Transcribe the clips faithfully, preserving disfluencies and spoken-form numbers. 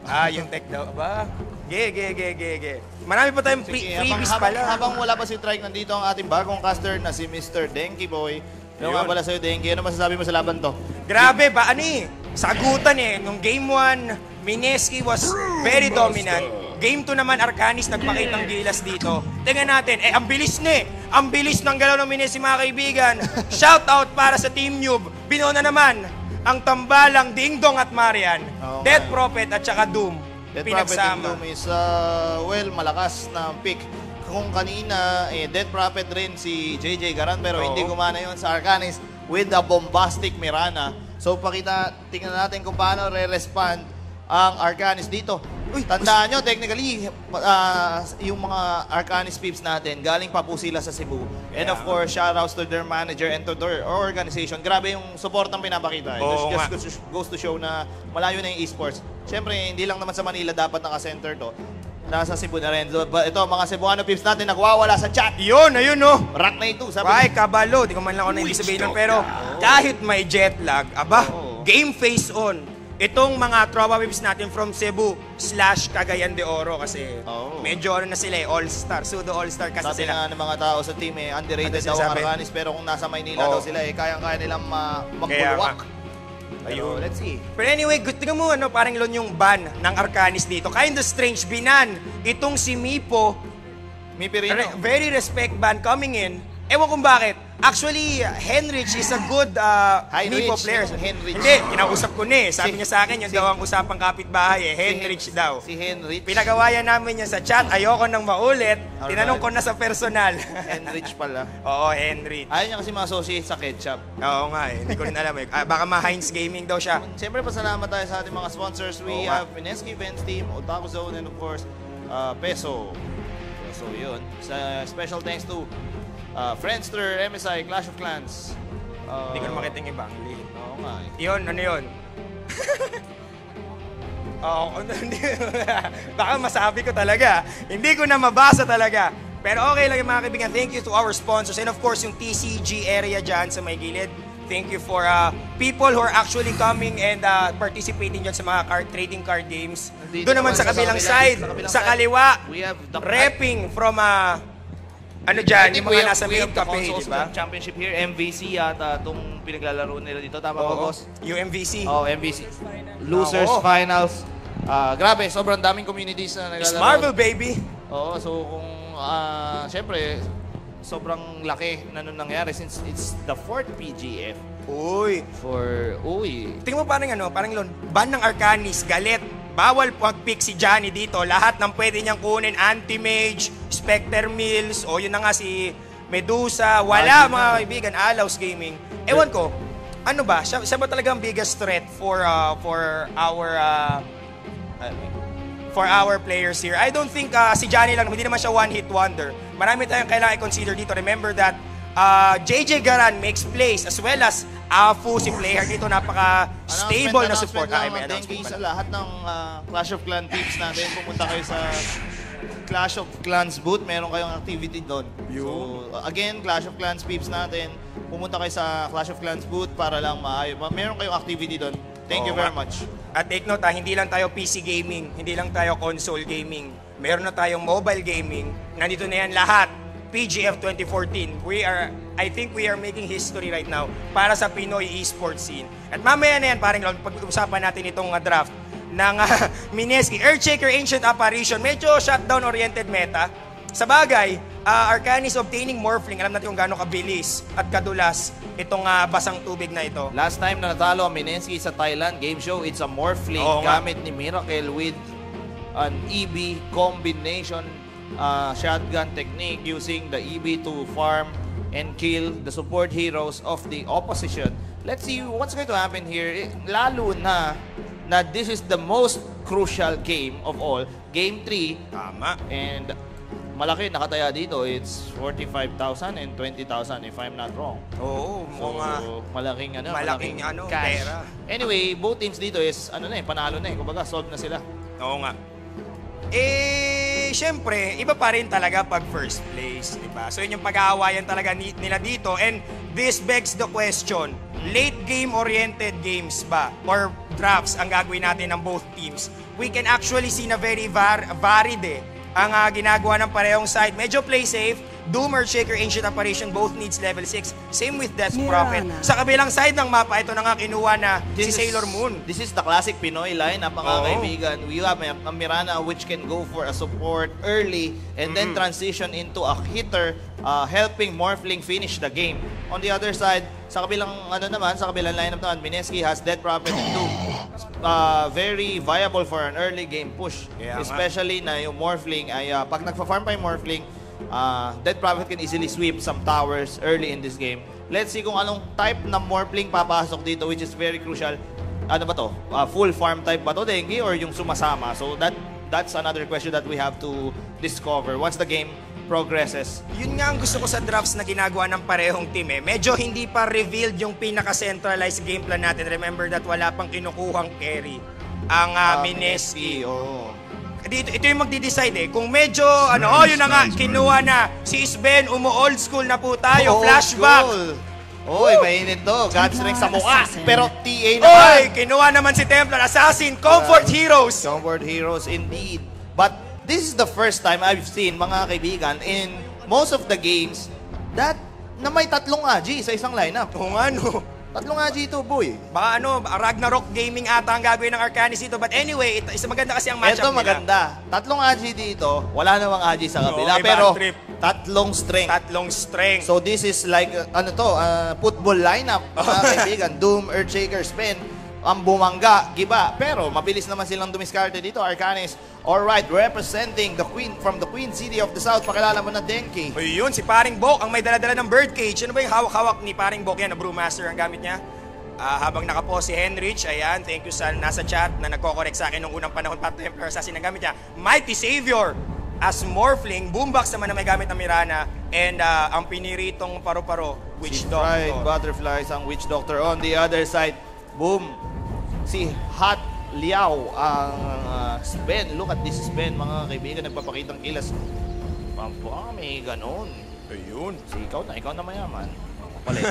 Ah, yung tech daw. Aba? Ge, ge, ge, ge, ge. Marami pa tayong free, freebies habang, pala. Habang wala pa si Trike, nandito ang ating bagong caster na si Mister Denki Boy. Ano nga pala sa'yo, Denki? Ano masasabi mo sa laban to? Grabe ba? Ano eh? Sagutan eh. Nung game one, Mineski was very dominant. Game two naman, Arcanis nagpakitang gilas dito. Tingnan natin, eh, ang bilis na eh. Ang bilis ng galaw ng Mineski, mga kaibigan. Shout out para sa Team Noob. Binona naman ang tambalang Dingdong at Marian. Oh, Death man. Prophet at saka Doom. Death Prophet and Pinagsama. Doom is, uh, well, malakas na pick. Kung kanina, eh, Death Prophet rin si J J Garan, pero Oo. hindi gumana yon sa Arcanis with a bombastic Mirana. So, pakita, tingnan natin kung paano re-respond ang Arcanis dito. Uy, tandaan nyo, technically, uh, yung mga Arcanis peeps natin, galing pa po sila sa Cebu. And of course, shoutouts to their manager and to their organization. Grabe yung support ang pinapakita. It Oo just nga. goes to, goes to show na malayo na yung esports. Siyempre, hindi lang naman sa Manila dapat naka-center to. Nasa Cebu na rin. So, ito, mga Cebuano peeps natin, nagwawala sa chat. Yun, ayun no. Rock na ito, sabi Ay, kabalo. Di ko man lang ako na hindi sabihin nun. Pero kahit may jet lag, aba, Oo. game face on. Itong mga tropa whips natin from Cebu slash Cagayan de Oro kasi Oo. medyo ano na sila eh, all-star, pseudo all-star kasi Sabi sila. nga ng mga tao sa team eh, underrated Ano daw ang sinasabi? Arcanis, pero kung nasa Maynila Oo. daw sila eh, kayang-kaya nilang ma Kaya magbulwak. nga. Ayun, let's see. Pero anyway, good tingnan mo ano, parang lon yung ban ng Arcanis dito. Kind of strange, binan. Itong si Mipo, May Pirino. re- very respect ban coming in. Ewan kung bakit. Actually, Henrich is a good uh, Heinrich, Mipo player. yung Henrich. Hindi, kinausap ko na eh. Sabi Si- niya sa akin, yung si- daw ang usapang kapitbahay eh. Henrich Si- daw. Si Henrich. Pinagawayan namin yan sa chat. Ayoko nang maulit. Alright. Tinanong ko na sa personal. Henrich pala. Oo, Henrich. Ayaw niya kasi ma-associate sa ketchup. Oo nga eh. Hindi ko rin alam eh. Ah, baka ma-Heinz Gaming daw siya. Siyempre, pasalamat tayo sa ating mga sponsors. We Oo nga. have Mineski Events Team, Otaku Zone, and of course, uh, Peso. So, yun. Sa special thanks to uh, Friendster, M S I, Clash of Clans. Uh, Hindi ko na makita yung iba. Ang liit. Oo nga eh. Yun, ano yun? Oo, hindi. Baka masabi ko talaga. Hindi ko na mabasa talaga. Pero okay lang yung mga kaibigan. Thank you to our sponsors. And of course, yung T C G area dyan sa may gilid. Thank you for uh, people who are actually coming and uh, participating dyan sa mga card, trading card games. Nandito Doon naman naman sa sa kabilang kabilang- side, sa kabilang sa side, kaliwa, we have the- repping from uh, ano dyan, I think yung we mga have, nasa we main have the cafe, consoles di ba? championship here. M V C yata itong pinaglalaro nila dito. Tama ba, Oo, boss? U M V C. Oh, M V C. Losers Oo. Finals. Ah, grabe, sobrang daming communities na It's naglalaro. Marvel, baby. Oo, so kung, ah, syempre, sobrang laki na nung nangyari since it's the fourth P G F Uy. for, uy, Tingnan mo parang ano, parang lon, ban ng Arcanis, galit. Bawal mag-pick si Johnny dito. Lahat ng pwede niyang kunin, Anti-Mage, Spectre Mills, o yun na nga si Medusa. Wala mga kaibigan, Alaus Gaming. Ewan ko, ano ba? Siya, siya ba talaga ang biggest threat for uh, for our uh, for our players here? I don't think uh, si Johnny lang, hindi naman siya one-hit wonder. Marami tayong kailangan i-consider dito. Remember that uh, J J Garan makes plays as well as Afu, si player dito, napaka-stable na support. Announcement Ah, may lang, thank announcement you pala. sa lahat ng uh, Clash of Clans teams natin. Pumunta kayo sa Clash of Clans booth. Meron kayong activity doon. So, uh, again, Clash of Clans peeps natin. Pumunta kayo sa Clash of Clans booth para lang maayo. Ma- Meron kayong activity doon. Thank you Oo very nga. much. At take note ha, hindi lang tayo P C gaming, hindi lang tayo console gaming. Meron na tayong mobile gaming. Nandito na yan lahat. P G F twenty fourteen. We are, I think we are making history right now para sa Pinoy esports scene. At mamaya na yan, parang pag-usapan natin itong uh, draft ng uh, Mineski. Earthshaker Ancient Apparition. Medyo shutdown-oriented meta. Sa bagay, uh, Arcanis obtaining Morphling. Alam natin kung gaano kabilis at kadulas itong uh, basang tubig na ito. last time na natalo ang Mineski sa Thailand game show, it's a Morphling Oo nga. gamit ni Miracle with an E B combination uh, shotgun technique using the E B to farm and kill the support heroes of the opposition. Let's see what's going to happen here. Eh, Lalo na na this is the most crucial game of all, game three, Tama. and malaki nakataya dito. It's forty-five thousand and twenty thousand if I'm not wrong. Oo, So, mga... malaking ano, malaking ano, cash. pera. Anyway, both teams dito is ano na eh, panalo na eh. Kumbaga, solve na sila. Oo nga. Eh, Eh, syempre, iba pa rin talaga pag first place, di ba? So, yun yung pag-aawayan talaga ni- nila dito. And this begs the question, late game-oriented games ba? Or drafts ang gagawin natin ng both teams? We can actually see na very var- varied eh ang uh, ginagawa ng parehong side. Medyo play safe. Doom, Earthshaker, Ancient Apparition both needs level six. Same with Death Prophet. Sa kabilang side ng mapa, ito na nga kinuha na This si is- Sailor Moon. This is the classic Pinoy lineup, mga Oo. kaibigan. We have a a Mirana which can go for a support early and then transition into a hitter, uh, helping Morphling finish the game. On the other side, sa kabilang ano naman, sa kabilang lineup naman, Mineski has Death Prophet and Doom. Uh, very viable for an early game push. Kaya nga. Especially na yung Morphling ay uh, pag nagpa-farm pa yung Morphling, uh, Death Prophet can easily sweep some towers early in this game. Let's see kung anong type ng Morphling papasok dito, which is very crucial. Ano ba to? Uh, full farm type ba to, Dengi, or yung sumasama? So that that's another question that we have to discover once the game progresses. Yun nga ang gusto ko sa drafts na ginagawa ng parehong team eh. Medyo hindi pa revealed yung pinaka-centralized game plan natin. Remember that wala pang kinukuhang carry ang uh, Uh, Mineski. oo. Dito, ito yung magdi-decide eh. Kung medyo, ano, oh, yun na nga, kinuha na. Si Sven, umu-old school na po tayo. Old Flashback. school. Oy, mainit to. God strength sa mukha. Pero T A Oy, naman. kinuha naman si Templar Assassin. Comfort Heroes. Comfort Heroes indeed. But this is the first time I've seen, mga kaibigan, in most of the games, that na may tatlong A G sa isang lineup. Kung ano. Tatlong A G ito, boy. Baka ano, Ragnarok Gaming ata ang gagawin ng Arcanis dito. But anyway, ito, isa maganda kasi ang matchup Ito maganda. Tatlong A G dito, wala namang A G sa kabila. Oo, iba pero ang trip. tatlong strength. Tatlong strength. So this is like, uh, ano to, uh, football lineup, mga kaibigan. Doom, Earthshaker, Spin, ang bumangga, giba. Pero mabilis naman silang dumiskarte dito, Arcanis. Alright, representing the Queen from the Queen City of the South. Pakilala mo na, Denki. O yun, si Paring Bok ang may daladala ng birdcage. Ano ba yung hawak-hawak ni Paring Bok yan? Na Brewmaster ang gamit niya. Ah, habang nakapo si Henrich, ayan, thank you sa nasa chat na nagko-correct sa akin nung unang panahon pa Templar Assassin ang gamit niya. Mighty Savior as Morphling, Boombox naman na may gamit ng Mirana, and ah, ang piniritong paro-paro, Witch Pride Doctor. Butterflies ang Witch Doctor. On the other side, boom, si Hot Liao ang uh, Sven. Look at this Sven, mga kaibigan, nagpapakitang kilas. Pampa, may ganon. Ayun. Si ikaw na, ikaw na mayaman. Palit.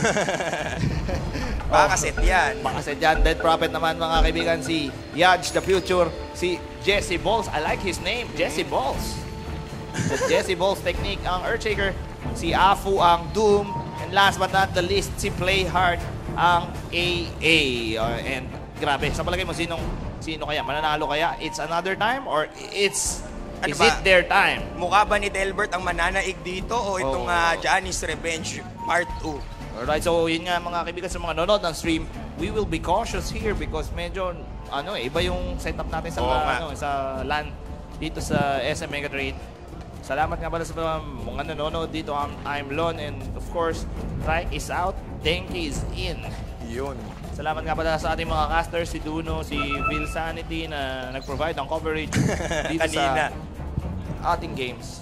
Baka set yan. Baka sa dyan, Dead Prophet naman, mga kaibigan, si Yaj the Future, si Jesse Balls. I like his name, Jesse Balls. The Jesse Balls technique ang Earthshaker, si Afu ang Doom, and last but not the least, si Playhard ang A A. Uh, and grabe, sa palagay mo, sinong, sino kaya? Mananalo kaya? It's another time or it's, Ano is ba? it their time? Mukha ba ni Delbert ang mananaig dito o itong Oh. ah, Johnny's Revenge Part two? Alright, so yun nga mga kaibigan sa mga nanonood ng stream, we will be cautious here because medyo ano eh, iba yung setup natin sa Oo nga. ano, sa LAN dito sa S M Mega Trade. Salamat nga pala sa mga, mga nanonood dito. I'm, I'm Lon and of course, Trike is out, Denki is in. Yun. Salamat nga pala sa ating mga casters, si Duno, si Will Sanity na nag-provide ng coverage dito Kanina. sa ating games.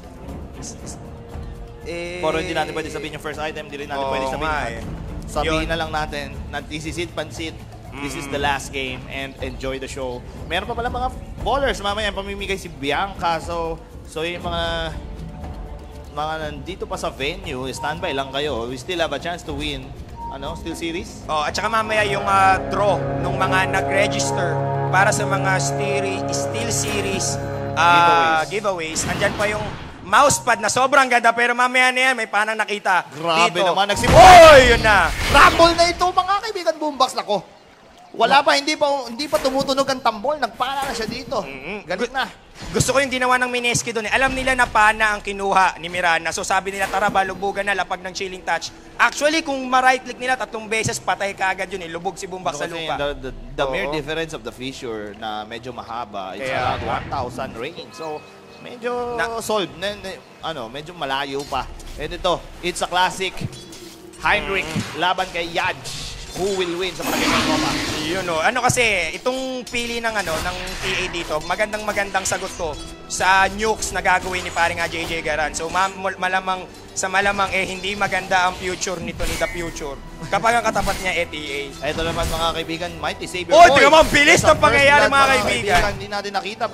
Eh, Pero hindi natin pwede sabihin yung first item, hindi rin natin Oo pwede sabihin. nga yung- eh. Sabihin Yun. na lang natin na this is it, pansit. This is the last game and enjoy the show. Meron pa pala mga ballers mamaya pamimigay si Bianca. So, so yung mga mga nandito pa sa venue, standby lang kayo. We still have a chance to win. Ano, Steel Series? Oh, at saka mamaya yung ah, draw ng mga nag-register para sa mga Steel, Steel Series ah, giveaways. Andyan pa yung mousepad na sobrang ganda pero mamaya na yan, may panang nakita. Grabe dito. naman, nagsimula. Oy, yun na. Rumble na ito, mga kaibigan, boombox na ko. Wala pa, hindi pa hindi pa tumutunog ang tambol. Nagpana na siya dito. Galit na. Gusto ko yung ginawa ng Mineski doon. Eh. Alam nila na pana ang kinuha ni Mirana. So sabi nila, tara ba, lubugan na, lapag ng chilling touch. Actually, kung ma-right click nila, tatlong beses, patay ka agad yun. Eh. Lubog si Boombox sa Kasi lupa. The, the, the mere Oo. difference of the fissure na medyo mahaba, it's Kaya around nga. one thousand range. So, medyo Na- solved. Na, na- ano, medyo malayo pa. And ito, it's a classic Heinrich Mm. laban kay Yaj. Who will win sa palagay ng Roma? Yun o. Ano kasi, itong pili ng ano ng T A dito, magandang magandang sagot to sa nukes na gagawin ni paring J J Garan. So ma- malamang sa malamang eh hindi maganda ang future nito ni The Future. Kapag ang katapat niya eh T A. Ito naman mga kaibigan, Mighty Savior. Oy, tingnan mo, ang bilis There's a ng pangyayari, first blood, mga kaibigan. Hindi natin nakita but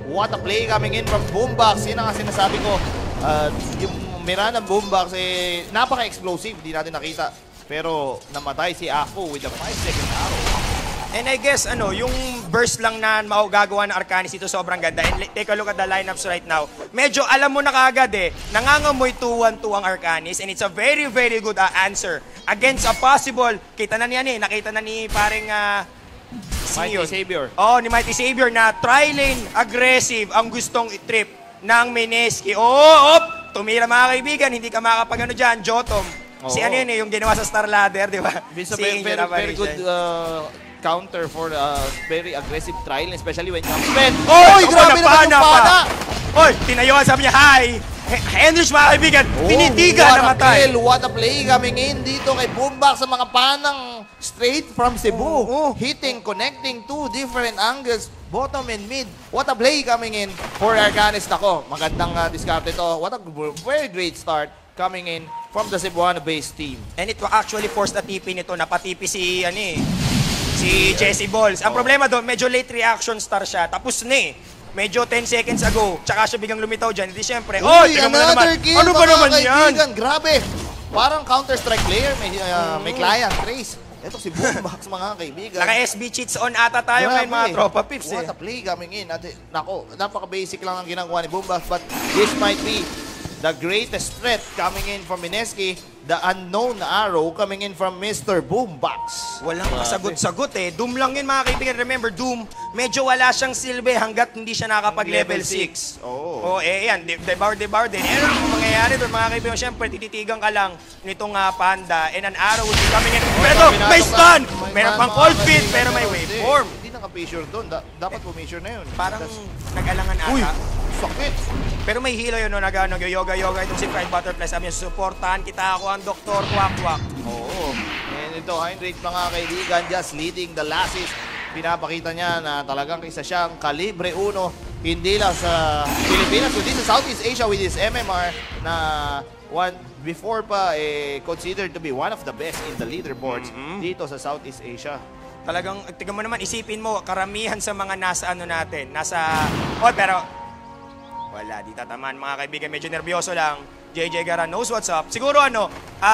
What a play coming in from Boombox. Yun ang sinasabi ko. Uh, yung Mirana Boombox, eh, napaka-explosive. Hindi natin nakita. Pero namatay si Ako with a five second arrow. And I guess, ano, yung burst lang na magagawa ng Arcanis dito sobrang ganda. And take a look at the lineups right now. Medyo alam mo na kaagad eh, nangangamoy two one two ang Arcanis. And it's a very, very good uh, answer against a possible, kita na niyan eh, nakita na ni paring uh, Mighty Savior. Oh, ni Mighty Savior na tri-lane aggressive ang gustong i-trip ng Mineski. Oh, op! Tumira mga kaibigan, hindi ka makakapag ano dyan, Jotom. Si Oo. ano yun eh, yung ginawa sa Star Ladder, di ba? It's a Si very, Angel very, very Apparition. good uh, counter for uh, very aggressive trial, especially when it comes to Oy, Ako, grabe naman napana yung pa. pana! Oy, tinayuan, sabi niya, hi! He- Henrich, mga kaibigan, tinitigan what na a matay. kill, what a play coming in dito kay Boombox sa mga panang straight from Cebu. Oo. Hitting, connecting two different angles, bottom and mid. What a play coming in for Arcanis. Nako, magandang uh, discard ito. What a very great start coming in from the Cebuano-based team. And it will actually force the T P nito, napatipi si, ano eh, si Jesse Balls. Ang problema doon, medyo late reaction star siya, tapos na eh. Medyo ten seconds ago, tsaka siya biglang lumitaw dyan. Hindi siyempre, oh, Uy, tingnan mo na another naman. kill, Ano ba mga naman yan? kaibigan. Grabe. Parang Counter-Strike player, may, uh, may client, Trace. Ito si Boombox, mga kaibigan. Naka-S B cheats on ata tayo ngayon, mga Grabe. tropa pips eh. What a play coming in. At, nako, napaka-basic lang ang ginagawa ni Boombox, but this might be the greatest threat coming in from Mineski. The unknown arrow coming in from Mister Boombox. Walang kasagot-sagot eh. Doom lang yun mga kaibigan. Remember, Doom, medyo wala siyang silbi hanggat hindi siya nakapag-level six. Oo. Oh, eh yan, de- devour, devour din. Eh, ano ang mangyayari doon mga kaibigan? Siyempre, tititigan ka lang nitong uh, panda and an arrow will be coming in. Pero ito, may stun! Meron pang cold feet, pero may waveform. Hindi naka-measure doon. Da- dapat po-measure na yun. Parang That's- nag-alangan Uy, ata. sakit. Pero may hilo yun, no, nag, yoga-yoga itong si Pride Butterfly. Sabi niya, supportahan kita ako ang doktor, kwak-kwak. Oo. And ito, Heinrich, mga kaibigan, just leading the lassies. Pinapakita niya na talagang isa siyang kalibre uno, hindi lang sa Pilipinas, kundi sa Southeast Asia with his M M R na one before pa eh, considered to be one of the best in the leaderboards dito sa Southeast Asia. Talagang, tignan mo naman, isipin mo, karamihan sa mga nasa ano natin, nasa, oh, pero, wala, di tatamaan mga kaibigan, medyo nervyoso lang. J J Garan knows what's up. Siguro ano,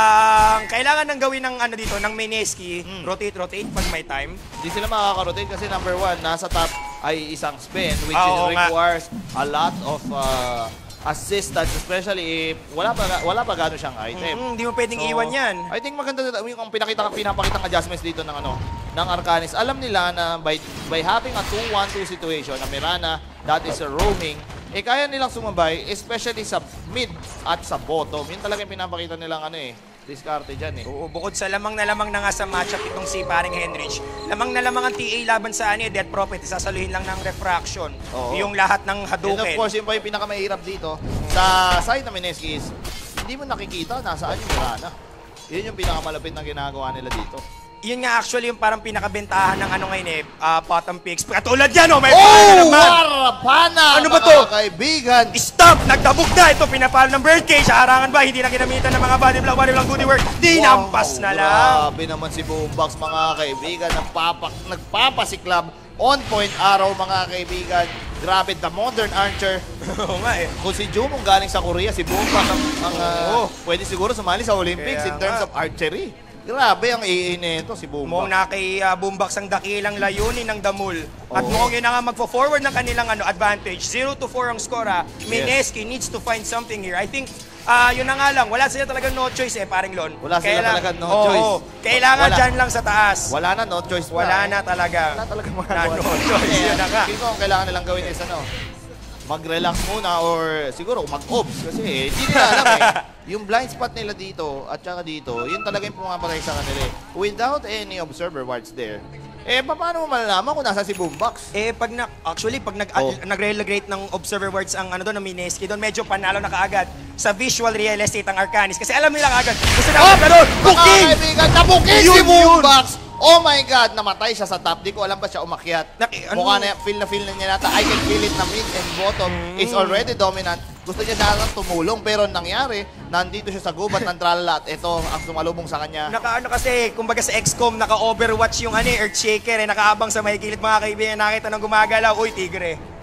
ang kailangan nang gawin ng ano dito, ng Mineski, Mm. rotate, rotate pag may time. Hindi sila makaka-rotate kasi number one, nasa top ay isang spin which Ah, is oo nga. requires a lot of uh, assistance, especially if wala pa, wala pa gano'n siyang item. Mm, Hindi mo pwedeng So, iwan yan. I think maganda yung pinakita pinapakitang adjustments dito ng ano ng Arcanis. Alam nila na by by having a two one two situation na Mirana that is a roaming, eh kaya nilang sumabay, especially sa mid at sa bottom. Yun talaga yung pinapakita nilang ano eh, diskarte dyan eh. Oo, bukod sa lamang na lamang na nga sa matchup itong si paring Henrich, lamang na lamang ang T A laban sa ano, Death Prophet, sasaluhin lang ng refraction. Oo. Yung lahat ng And Hadouken. of course, yun pa yung pinakamahirap dito sa side na Mineski is, hindi mo nakikita nasaan yung Mirana. Yun yung pinakamalapit na ginagawa nila dito. Yun nga actually yung parang pinakabentahan ng ano ngayon eh, uh, bottom picks. Katulad yan, oh, may Oh, pana naman. Warapana! Ano ba mga to? kaibigan? Stop! Nagtabog na! Ito, pinapalo ng birdcage. Sa harangan ba? Hindi na ginamitan ng mga body block, body block, goodie work. Dinampas na lang. Grabe naman si Boombox, mga kaibigan. Nagpapak, nagpapasiklab. On point arrow, mga kaibigan. Grabe, the modern archer. Oo nga eh. Kung si Jumong galing sa Korea, si Boombox ang, ang uh, Oo. pwede siguro sumali sa Olympics Kaya in terms nga. of archery. Grabe ang I A nito, si Boombox. Mukhang na kay uh, Boombox ang dakilang layunin ng Damul. At Oo. mukhang yun na nga magpo-forward ng kanilang ano, advantage. zero to four ang score ha. Mineski needs to find something here. I think, ah yun na nga lang, wala sila talagang no choice eh, paring Lon. Wala sila Kailang- talagang no Oo, choice. Kailangan Wala. dyan lang sa taas. Wala na, no choice na. Wala na talaga. Wala talaga mga Na no choice, yun na nga. Kung ang kailangan nilang gawin is ano, mag-relax muna or siguro mag-obs kasi hindi nila alam eh. Yung blind spot nila dito at saka dito, yun talaga yung pumapatay sa kanila eh. Without any observer wards there, eh paano mo malalaman kung nasa si Boombox? Eh, pag na, actually, pag nag, Oh. nag-relegate ng observer words ang ano doon, ng Mineski, doon medyo panalo na kaagad sa visual real estate ang Arcanis. Kasi alam nila kaagad, gusto na Oh, pero booking! Mga kaibigan, nabuking Yun, si yun. Boombox! Oh my God, namatay siya sa top. Di ko alam ba siya umakyat. Naki- ano? Mukha na, feel na feel na niya nata. I can feel it na mid and bottom Mm. is already dominant. Gusto niya na lang tumulong, pero nangyari, nandito siya sa gubat ng tralala at ito ang sumalubong sa kanya. Naka ano kasi, kumbaga sa X COM, naka-overwatch yung ano, eh, Earthshaker, eh, nakaabang sa may gilid mga kaibigan, nakita nang gumagalaw, uy, tigre.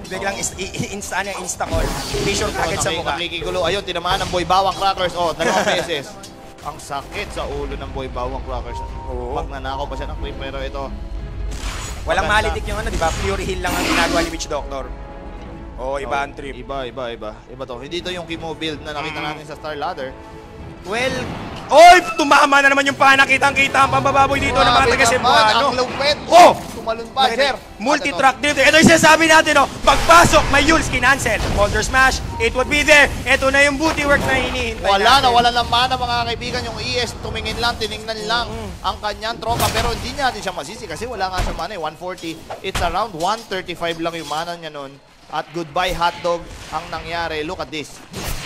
biglang is- i- i- insta, ano, insta-call. Vision Ito, agad sa naki- mukha. nakikigulo. Ayun, tinamaan ng Boy Bawang Crackers. Oh, dalawang beses. Ang sakit sa ulo ng Boy Bawang Crackers. Oo. Pag nanakaw pa siya ng creep, pero ito, Walang maganda. malitik yung ano, di ba? Fury Hill lang ang ginagawa ni Witch Doctor. Oo, iba ang trip. Iba, iba, iba. Iba to. Hindi to yung Kimo build na nakita Mm. natin sa Star Ladder. Well, oy! Tumama na naman yung pana. Kitang-kita ang pambababoy dito ng mga Grabe taga-Cebuano. naman, ang lupit. Oh! Tumalon pa, sir. Multi-track dito. Ito yung sinasabi natin, oh. Pagpasok, may Yules, kinancel. Boulder Smash, it would be there. Ito na yung booty work na hinihintay Wala natin. na, wala ng mana mga kaibigan. Yung E S, tumingin lang, tiningnan lang ang kanyang tropa. Pero hindi natin siya masisi kasi wala nga siya mana eh. one forty. It's around one thirty-five lang yung mana niya nun. At goodbye hotdog ang nangyari. Look at this.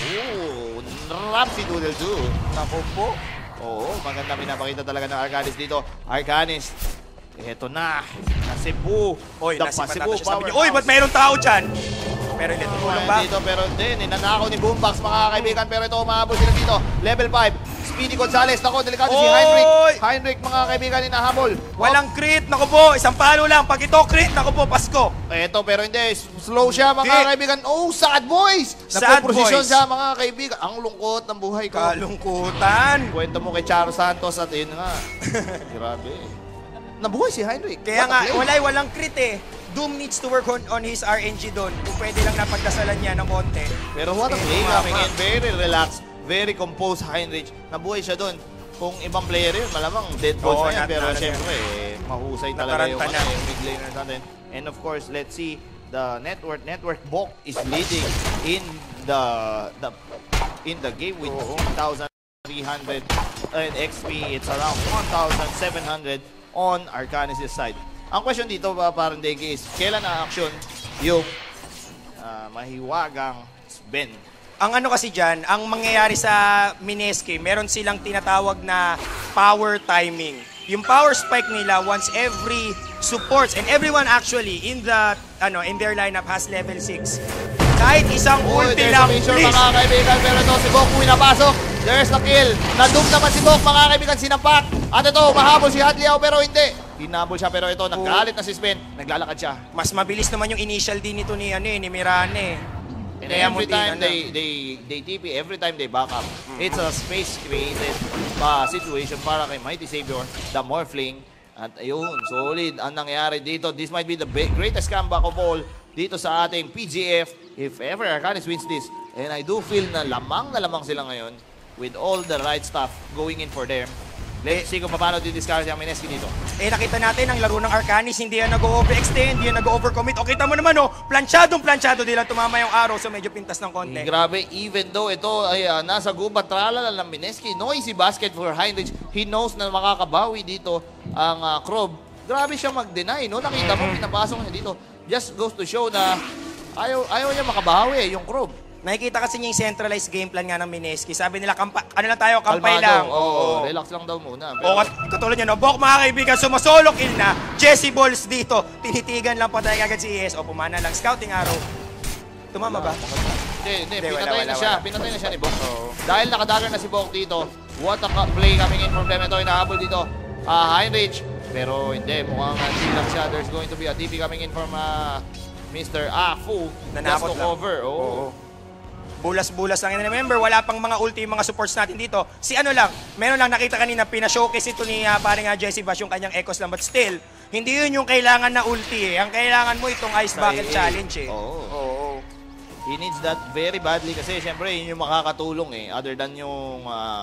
Ooh, Rapsi Doodle do. Naku po. Oo, maganda pinapakita talaga ng Arcanis dito. Arcanis, eto na. Na Cebu. Oy, The nasipatan Cebu na siya. Sabi niya, powerhouse. Oy, ba't mayroong tao dyan? Pero hindi, tumulong ba? Dito, pero din, ninanakaw ni Boombox mga kaibigan. Pero ito, umahabol sila dito. Level five. Speedy Gonzales. Nako, delikado si Oy! Heinrich. Heinrich mga kaibigan, hinahabol. Walang crit, naku po. Isang palo lang. Pag ito crit, naku po, Pasko. Ito, pero hindi. Slow siya mga Di. kaibigan. Oh, sad boys! Sad Nagpo-posisyon boys. siya mga kaibigan. Ang lungkot ng buhay ko. Kalungkutan. Kwento mo kay Charo Santos at yun nga. Grabe. Nabuhay si Heinrich. Kaya What a nga, play. walay, walang crit eh. Doom needs to work on, on his R N G doon. Kung pwede lang napagdasalan niya ng konti. Pero what a Eh, play tumama. coming in. Very relaxed. Very composed Heinrich. Nabuhay siya doon. Kung ibang player yun, malamang dead balls Oo, na yan. nat- Pero nat- syempre, eh, mahusay talaga yung, Nataranta ano, na. yung mid laners natin. And of course, let's see the network. Network Bok is leading in the the in the game with one thousand three hundred and X P. It's around one thousand seven hundred on Arcanis' side. Ang question dito pa parang Dengue is, kailan na-action yung ah, mahiwagang Sven? Ang ano kasi dyan, ang mangyayari sa Mineski, meron silang tinatawag na power timing. Yung power spike nila once every supports and everyone actually in the ano in their lineup has level six. Kahit isang Uy, ulti there's lang, a picture please. mga kaibigan, pero ito si Bok pinapasok. There's the kill. Nadum naman si Bok mga kaibigan, sinampak. At ito, mahabol si Hadliao pero hindi. Hinabol siya pero ito, nagkalit na si Sven. Naglalakad siya. Mas mabilis naman yung initial din nito ni ano eh, ni Mirane. And Kaya mo every din, time ano. they, they, they T P, every time they back up, it's a space created uh, situation para kay Mighty Savior, the Morphling. At ayun, solid ang nangyari dito. This might be the big, greatest comeback of all dito sa ating P G F. If ever Arcanis wins this, and I do feel na lamang na lamang sila ngayon with all the right stuff going in for them. Let's see kung paano didiscard ang Mineski dito. Eh nakita natin ang laro ng Arcanis, hindi yan nag-overextend, hindi yan nag-overcommit. O kita mo naman oh, planchadong planchado, di lang tumama yung arrow, so medyo pintas ng konti. Grabe, even though ito ay uh, nasa gubat tralala ng Mineski, noisy basket for Heinrich, he knows na makakabawi dito ang uh, Krob. Grabe siya mag-deny, no? Nakita mo, pinapasok niya dito. Just goes to show na ayaw, ayaw niya makabawi yung Krob. Nakikita kasi niya yung centralized game plan nga ng Mineski. Sabi nila, kampa, ano lang tayo, kampay lang. Oo, Oo. relax lang daw muna. O kat katulad niya, no? Bok mga kaibigan, sumasolo kill na. Jesse Balls dito. Tinitigan lang pa tayo agad si E S. O pumana lang. Scouting arrow. Tumama ba? Hindi, hindi. Hindi, wala, Pinatay wala, na siya. wala. Pinatay na siya ni Bok. Dahil nakadagger na si Bok dito, what a ka- play coming in from them. Ito, inahabol dito. Ah, Heinrich. Pero hindi, mukhang hindi lang siya. There's going to be a T P coming in from uh, Mister Afu. Just Nanakot to lang. cover. Oo. Oo. Bulas-bulas lang. And remember, wala pang mga ulti yung mga supports natin dito. Si ano lang, meron lang nakita kanina, pinashowcase ito ni uh, paring uh, Jesse Bash yung kanyang echoes lang. But still, hindi yun yung kailangan na ulti eh. Ang kailangan mo itong Ice Bucket Challenge eh. Oo. Oo. He needs that very badly kasi syempre yun yung makakatulong eh. Other than yung ah,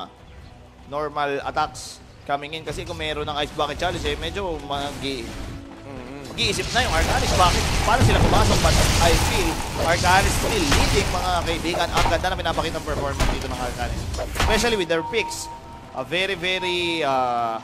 normal attacks coming in. Kasi kung meron ng Ice Bucket Challenge eh, medyo mag- mag-iisip na yung Arcanis. Bakit? Paano sila pumasok? But I feel Arcanis still leading mga kaibigan. Ang ganda na pinapakita ng performance dito ng Arcanis. Especially with their picks. A very, very uh,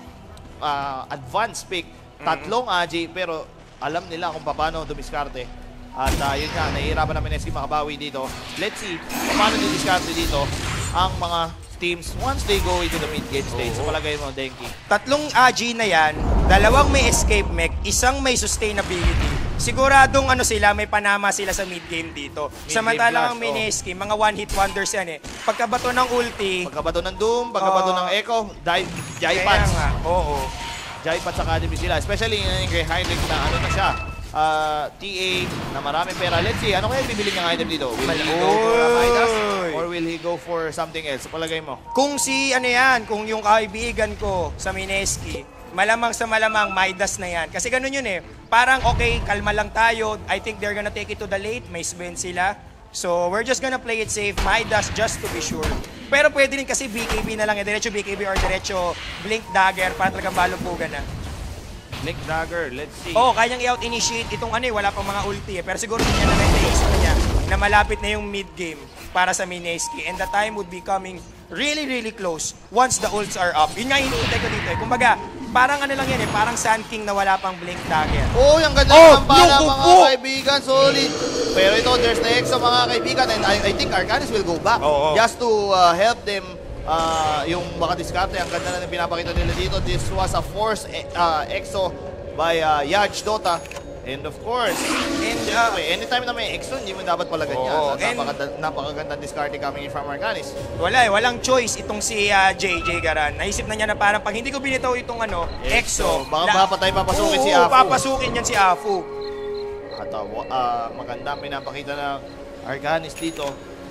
uh, advanced pick. Tatlong A G pero alam nila kung paano dumiskarte. At uh, yun nga, nahihirapan namin Mineski makabawi dito. Let's see kung paano didiskarte dito ang mga teams once they go into the mid-game stage. So palagay mo, Denki. Tatlong A G na yan, dalawang may escape mech, isang may sustainability. Siguradong ano sila, may panama sila sa mid-game dito. Mid-game Samantalang ang blast, oh. Mineski, mga one-hit wonders yan eh. Pagkabato ng ulti, Pagkabato ng Doom, pagkabato Oo. ng Echo, dive, kaya Jaipads. nga, oo. Jaipads Academy sila. Especially yung kay Heinrich na ano na siya. uh, T A na maraming pera. Let's see, ano kaya bibili niyang item dito? Will he go Oy! for Midas or will he go for something else? Palagay mo? Kung si, ano yan, kung yung kaibigan ko sa Mineski, malamang sa malamang, Midas na yan. Kasi ganun yun eh. Parang, okay, kalma lang tayo. I think they're gonna take it to the late. May spin sila. So, we're just gonna play it safe. Midas, just to be sure. Pero pwede rin kasi B K B na lang eh. Diretso B K B or diretso Blink Dagger para talagang balumpugan na. Blink Dagger, let's see. Oo, oh, kanyang i-out initiate itong ano eh, wala pang mga ulti eh. Pero siguro niya na naisip niya na malapit na yung mid-game para sa Mineski. And the time would be coming really, really close once the ults are up. Yun nga hinihintay ko dito eh. Kumbaga, parang ano lang yan eh, parang Sand King na wala pang Blink Dagger. Oh, yung ganda Oh, ng pala yung mga kuko! kaibigan, solid. Pero ito, there's the Exo mga kaibigan, and I, I think Arcanis will go back Oo. just to uh, help them uh, yung baka diskarte. Ang ganda na pinapakita nila dito. This was a force uh, Exo by uh, Yaj Dota. And of course, and uh, anytime na may Exo, hindi mo dapat pala ganyan. Oo, At napakaganda, napakaganda diskarte coming in from Arcanis. Wala eh, walang choice itong si uh, J J Garan. Naisip na niya na parang pag hindi ko binitaw itong ano, Exo. Baka la- mapatay papasukin Oo, si Afu. papasukin yan si Afu. At uh, uh, maganda ang pinapakita ng Arcanis dito.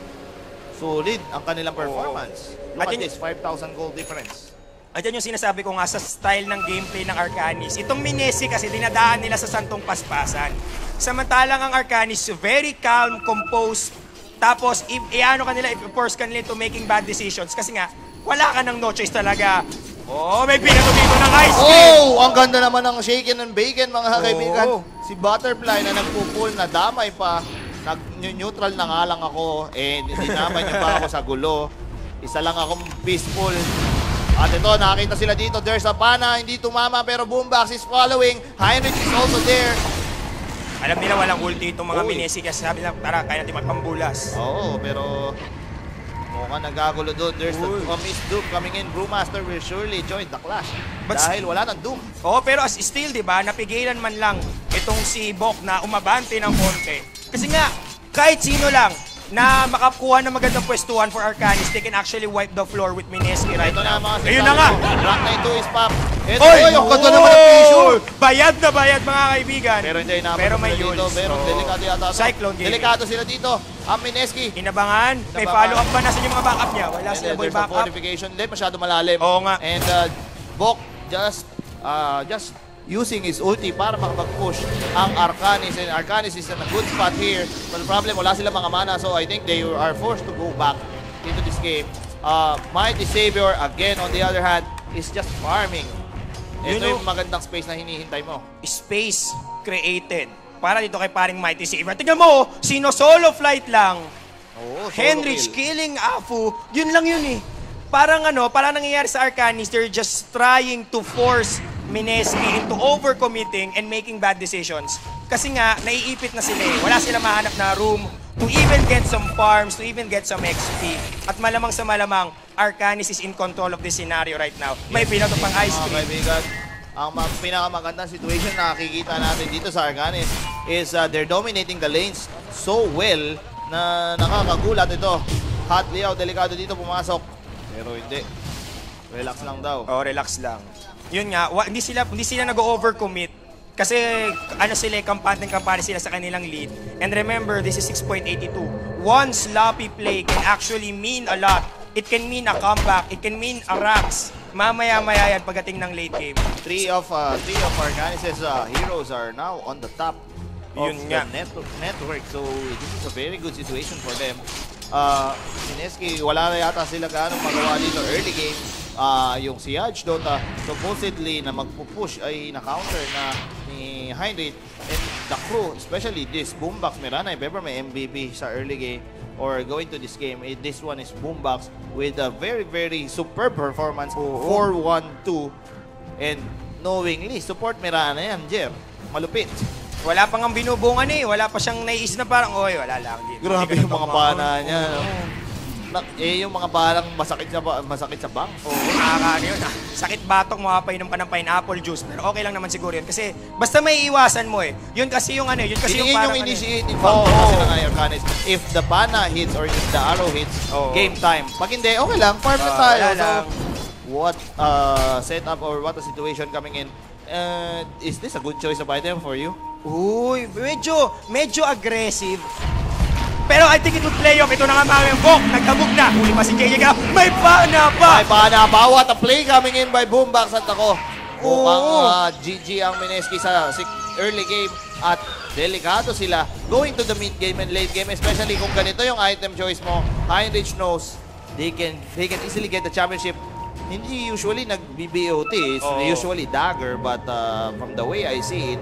Solid ang kanilang performance. Look At at yun- this, five thousand gold difference. At yan yung sinasabi ko nga sa style ng gameplay ng Arcanis. Itong Minesi kasi dinadaan nila sa santong paspasan. Samantalang ang Arcanis, very calm, composed. Tapos, i- i-ano kanila, i-force kanila to making bad decisions. Kasi nga, wala ka ng no choice talaga. Oh, may pinato dito ng ice cream! Oh! Ang ganda naman ng shaken and bacon mga Oh. kaibigan. Si Butterfly na nagpupul na damay pa. Nag-neutral na nga lang ako. Eh, dinamay niyo pa ako sa gulo. Isa lang akong peaceful. At ito, nakakita sila dito. There's a Pana, hindi tumama pero Boombox is following. Heinrich is also there. Alam nila walang ulti itong mga Uy. Minesi kasi sabi nila, tara, kaya natin magpambulas. Oo, pero mukhang nagagulo doon. There's the Uy. uh, Miss Doom coming in. Brewmaster will surely join the clash. But- Dahil wala ng Doom. Oo, pero as still, di ba, napigilan man lang itong si Bok na umabante ng konti. Kasi nga, kahit sino lang na makakuha ng magandang pwestuhan for Arcanis, they can actually wipe the floor with Mineski right Ito na now. mga Ayun na nga! Rock Knight two is pop. Ito, Oy! oy, ang ganda naman ng pressure. Bayad na bayad mga kaibigan. Pero hindi inaabot Pero may sila dito. Yules. Pero Oo. delikado yata. ito. Cyclone game. Delikado sila dito. Ang Mineski. Inabangan. May Inabangan. follow-up ba? Nasaan yung mga backup niya? Wala And sila then boy there's a backup. fortification. Hindi masyado malalim. Oo nga. And uh, Bok just uh, just using his ulti para makapag-push ang Arcanis. And Arcanis is in a good spot here. But the problem, wala sila mga mana. So I think they are forced to go back into this game. Uh, Mighty Savior, again, on the other hand, is just farming. You Ito know- yung magandang space na hinihintay mo. Space created para dito kay paring Mighty Saber. Tingnan mo, oh, sino solo flight lang. Oo, solo Henrich kill. killing Afu, yun lang yun eh. Parang ano, parang nangyayari sa Arcanis, they're just trying to force Mineski into overcommitting and making bad decisions. Kasi nga, naiipit na sila eh. Wala sila mahanap na room to even get some farms, to even get some X P. At malamang sa malamang, Arcanis is in control of this scenario right now. May pinato pang ice Mga cream. kaibigan, ang ma- pinakamagandang situation na nakikita natin dito sa Arcanis is uh, they're dominating the lanes so well na nakakagulat ito. Hot Leo, delikado dito pumasok. Pero hindi. Relax lang daw. Oh, relax lang. Yun nga, wa, hindi sila hindi sila nag-overcommit kasi ano sila, kampante-kampante sila sa kanilang lead. And remember, this is six point eight two. One sloppy play can actually mean a lot. It can mean a comeback, it can mean a racks. Mamaya-maya yan pagdating ng late game. Three of uh, three of Arcanis' uh, heroes are now on the top of Yun the nga. net- network. So this is a very good situation for them. Uh, Mineski, wala na yata sila gaano magawa dito early game. Uh, yung si Yaj Dota, supposedly na magpupush ay na-counter na ni Heinrich and the crew, especially this Boombox Mirana, if ever may M V P sa early game or going to this game, eh, this one is Boombox with a very, very superb performance, four one two. And knowingly, support Mirana yan, Jer. Malupit. Wala pang ang binubungan eh, wala pa siyang naiis na parang, oy, wala lang. Di, Grabe di ka yung mga nagpapakon." bana niya. No? Na, eh, yung mga balang masakit sa, ba- masakit sa bank. Oo, nakakaano yun. ah. Sakit batok, makapainom ka ng pineapple juice. Pero okay lang naman siguro yun. Kasi basta may iwasan mo eh. Yun kasi yung ano, yun kasi Yun yung parang yung ano, initiating Oo, factor oo. kasi ng Arcanis. If the Pana hits or if the arrow hits, Oo. game time. Pag hindi, okay lang. Farm na Ah, tayo. wala So, lang. what uh, setup or what a situation coming in. Uh, is this a good choice of item for you? Uy, medyo, medyo aggressive. Pero I think it would play off. Ito na nga mga Bok. Nagkabog na. Huli pa si J J ka. May pana pa. May pana pa. What a play coming in by Boombox at ako. Mukhang uh, G G ang Mineski sa early game. At delikado sila going to the mid game and late game. Especially kung ganito yung item choice mo. Heinrich knows they can, they can easily get the championship. Hindi usually nag-B B O T. It's Oo. usually dagger. But uh, from the way I see it,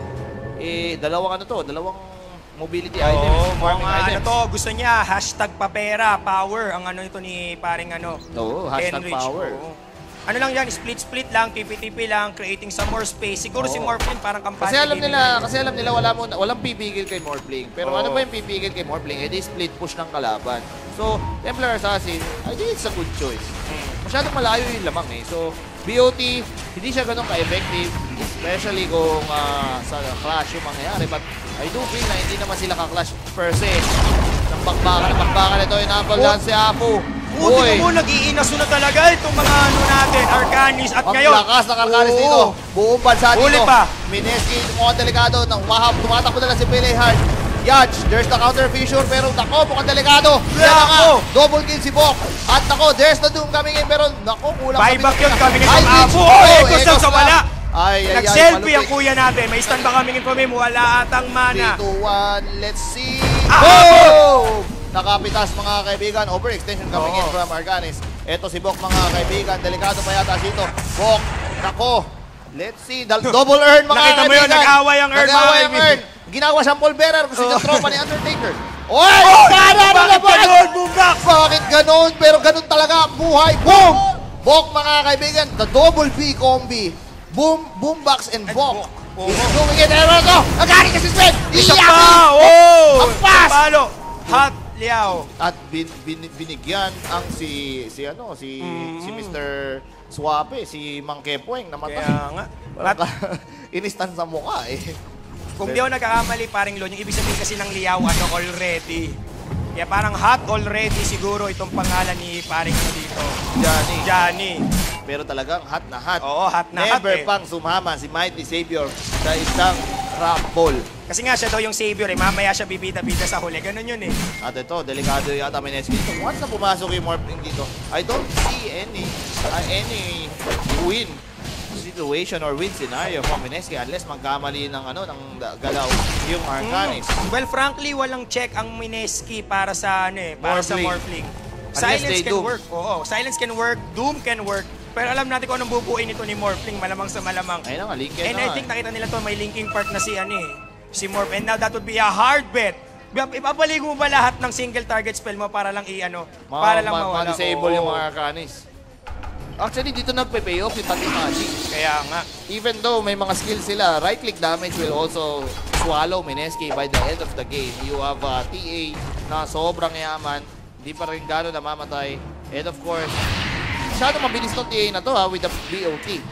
eh, dalawang ano to, dalawang mobility items, Oo, farming mga ano items. to, gusto niya, hashtag papera, power, ang ano ito ni paring ano. Oo, hashtag Henrich. power. Oo. Ano lang yan, split-split lang, T P T P lang, creating some more space. Siguro Oo. si Morphling parang kampante. Kasi alam din nila, yun. kasi alam nila wala mo walang pipigil kay Morphling. Pero Oo. ano ba yung pipigil kay Morphling? Eh di split push ng kalaban. So, Templar Assassin, I think it's a good choice. Masyadong malayo yung lamang eh. So, B O T, hindi siya ganun ka-effective, especially kung uh, sa clash yung mangyayari. But I do feel na hindi naman sila ka-clash per se. Nang bakbakan, nang bakbakan ito, inakol lang si Apu. Oo, tingnan mo, nag-iinaso na talaga itong mga ano natin, Arcanis. At Ang ngayon, lakas ng Arcanis oo. dito. Buong bansa dito. Huli pa. Mineski, mukhang delikado. Nang umahap, tumatakbo na lang si Pele Hart. Yaj, there's the counter fissure, pero nako, mukhang delikado. Yan na nga, Nako. double kill si Bok. At nako, there's the doom coming in, pero nako, kulang Buyback yun, coming in Ay, from Mitch. Apu. Oh, Oh, Ekos lang Ekos sa wala. Ay, ay, ay, Nag-selfie ang malupit. kuya natin. May stand ba coming in from him? Wala atang mana. three, two, one, let's see. Ah, Oh! Nakapitas mga kaibigan, overextension coming in Oo. from Arcanis. Ito si Bok mga kaibigan, delikado pa yata dito. Bok, nako. Let's see, Dal- double earn mga Nakita mo kaibigan. yun, nag-away ang earn, mga Nag-away ang kaibigan. earn. Ginawa siyang Paul Bearer kasi Oo. yung tropa ni Undertaker. Oy! Oh, Para na bakit naman! ganun, Boombox? Bakit ganun? Pero ganun talaga ang buhay. Boom! Bok mga kaibigan, the double B combi. Boom, Boombox and Bok. Bok. Is doing it. Ano ito? Nagaling kasi Sven! Isa Iyak! pa! Oh! Ang fast! Palo! Hot Liao. At bin, bin, binigyan ang si si ano si Mm-hmm. si Mister Swape, si Mang Kepoeng namatay. Kaya nga. Parang At ka- inistan sa mukha eh. kung di ako nagkakamali, paring Lon, yung ibig sabihin kasi ng Liao, ano, already. Kaya parang hot already siguro itong pangalan ni paring ano dito. Johnny. Johnny. Pero talagang hot na hot. Oo, hot na hot Never eh. pang sumama si Mighty Savior sa isang rumble. Kasi nga siya daw yung savior eh, mamaya siya bibida-bida sa huli. Ganun yun eh. At ito, delikado yata Mineski dito. Once na pumasok yung Morphling dito, I don't see any uh, any win situation or win scenario for Mineski unless magkamali ng ano ng galaw yung Arcanis. Well, frankly, walang check ang Mineski para sa ano eh, para sa Morphling. Morphling. Unless Silence they can doom. work. Oo, silence can work, Doom can work. Pero alam natin kung anong bubuin nito ni Morphling, malamang sa malamang. Ayun na nga, Lincoln And na I nga. think nakita nila to, may linking part na si ano eh, si Morph. And now that would be a hard bet. Ipapaligo mo ba lahat ng single target spell mo para lang i-ano, Ma- para lang ma- mawala. ma-disable Oo. yung mga Arcanis. Actually, dito nagpe-pay off yung Tatimachi. Kaya nga. Even though may mga skills sila, right-click damage will also swallow Mineski by the end of the game. You have a T A na sobrang yaman, hindi pa rin gano'n namamatay. And of course, masyado mabilis tong T A na to ha, with the B O T.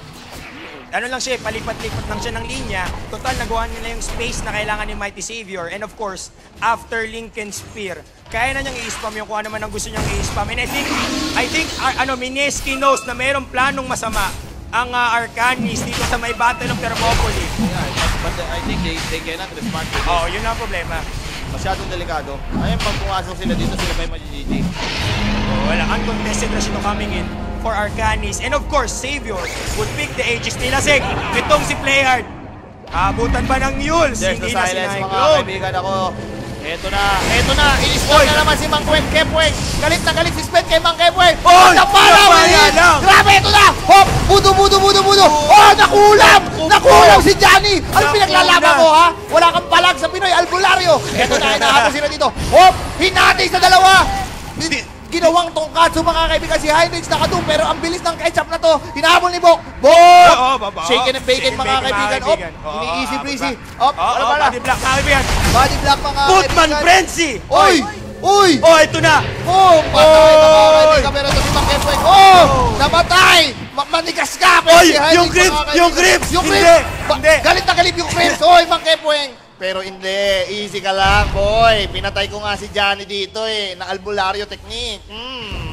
Ano lang siya, palipat-lipat lang siya ng linya. Total, nagawa nila yung space na kailangan ni Mighty Savior. And of course, after Lincoln Spear, kaya na niyang i-spam yung kung ano man ang gusto niyang i-spam. And I think, I think, uh, ano, Mineski knows na mayroong planong masama ang uh, Arcanis dito sa may Battle of Thermopylae. Yeah, but I think they, they cannot respond to this. Oo, yun ang problema. Masyadong delikado. Ayun, pag pumasok sila dito, sila pa yung mag-G G. Oh, wala, uncontested rush ito coming in for Arcanis. And of course, Savior would pick the Aegis nila. Sig, itong si Playhard. Abutan ba ng Yules? There's the Hindi na si silence, mga Nyclone. kaibigan ako. Eto na, eto na, i-stall na naman si Mang Kwen Kepweng. Galit na galit si Spet kay Mang Kepweng. Oy! Napala, Napala win! lang! Grabe, ito na! Hop! Budo, budo, budo, budo! Oh, nakulam! Nakulam si Johnny! Ano Nakulam. pinaglalaban mo, ha? Wala kang palag sa Pinoy Albularyo. Eto na, hinahabol sila dito. Hop! Hinati sa dalawa! Ginawang tongkatsu mga kaibigan si Heinrich nakadum pero ang bilis ng ketchup na to. Hinahabol ni Bok. Bok! Oo, baba. Shaken and bacon Shaken mga bacon, kaibigan. Op! Oo, Ini-easy abot breezy. ba? Op! Oo, Ano oo, ba na? body block, mga kaibigan. Body block mga Footman kaibigan. Frenzy! Uy! Uy! Oh, ito na! Oh! Patay mga Oy! kaibigan. Pero ito si Mang Kepweng. Oh! Namatay! Ma- Manigas ka! Pero Oy! si Heinrich, Yung mga grips! kaibigan. Yung grips! Yung Hindi! grips! Ba- Hindi! Galit na galit yung grips! Oy! Mang Kepweng! Pero hindi. Easy ka lang, boy. Pinatay ko nga si Johnny dito eh. Na albularyo technique. Hmm.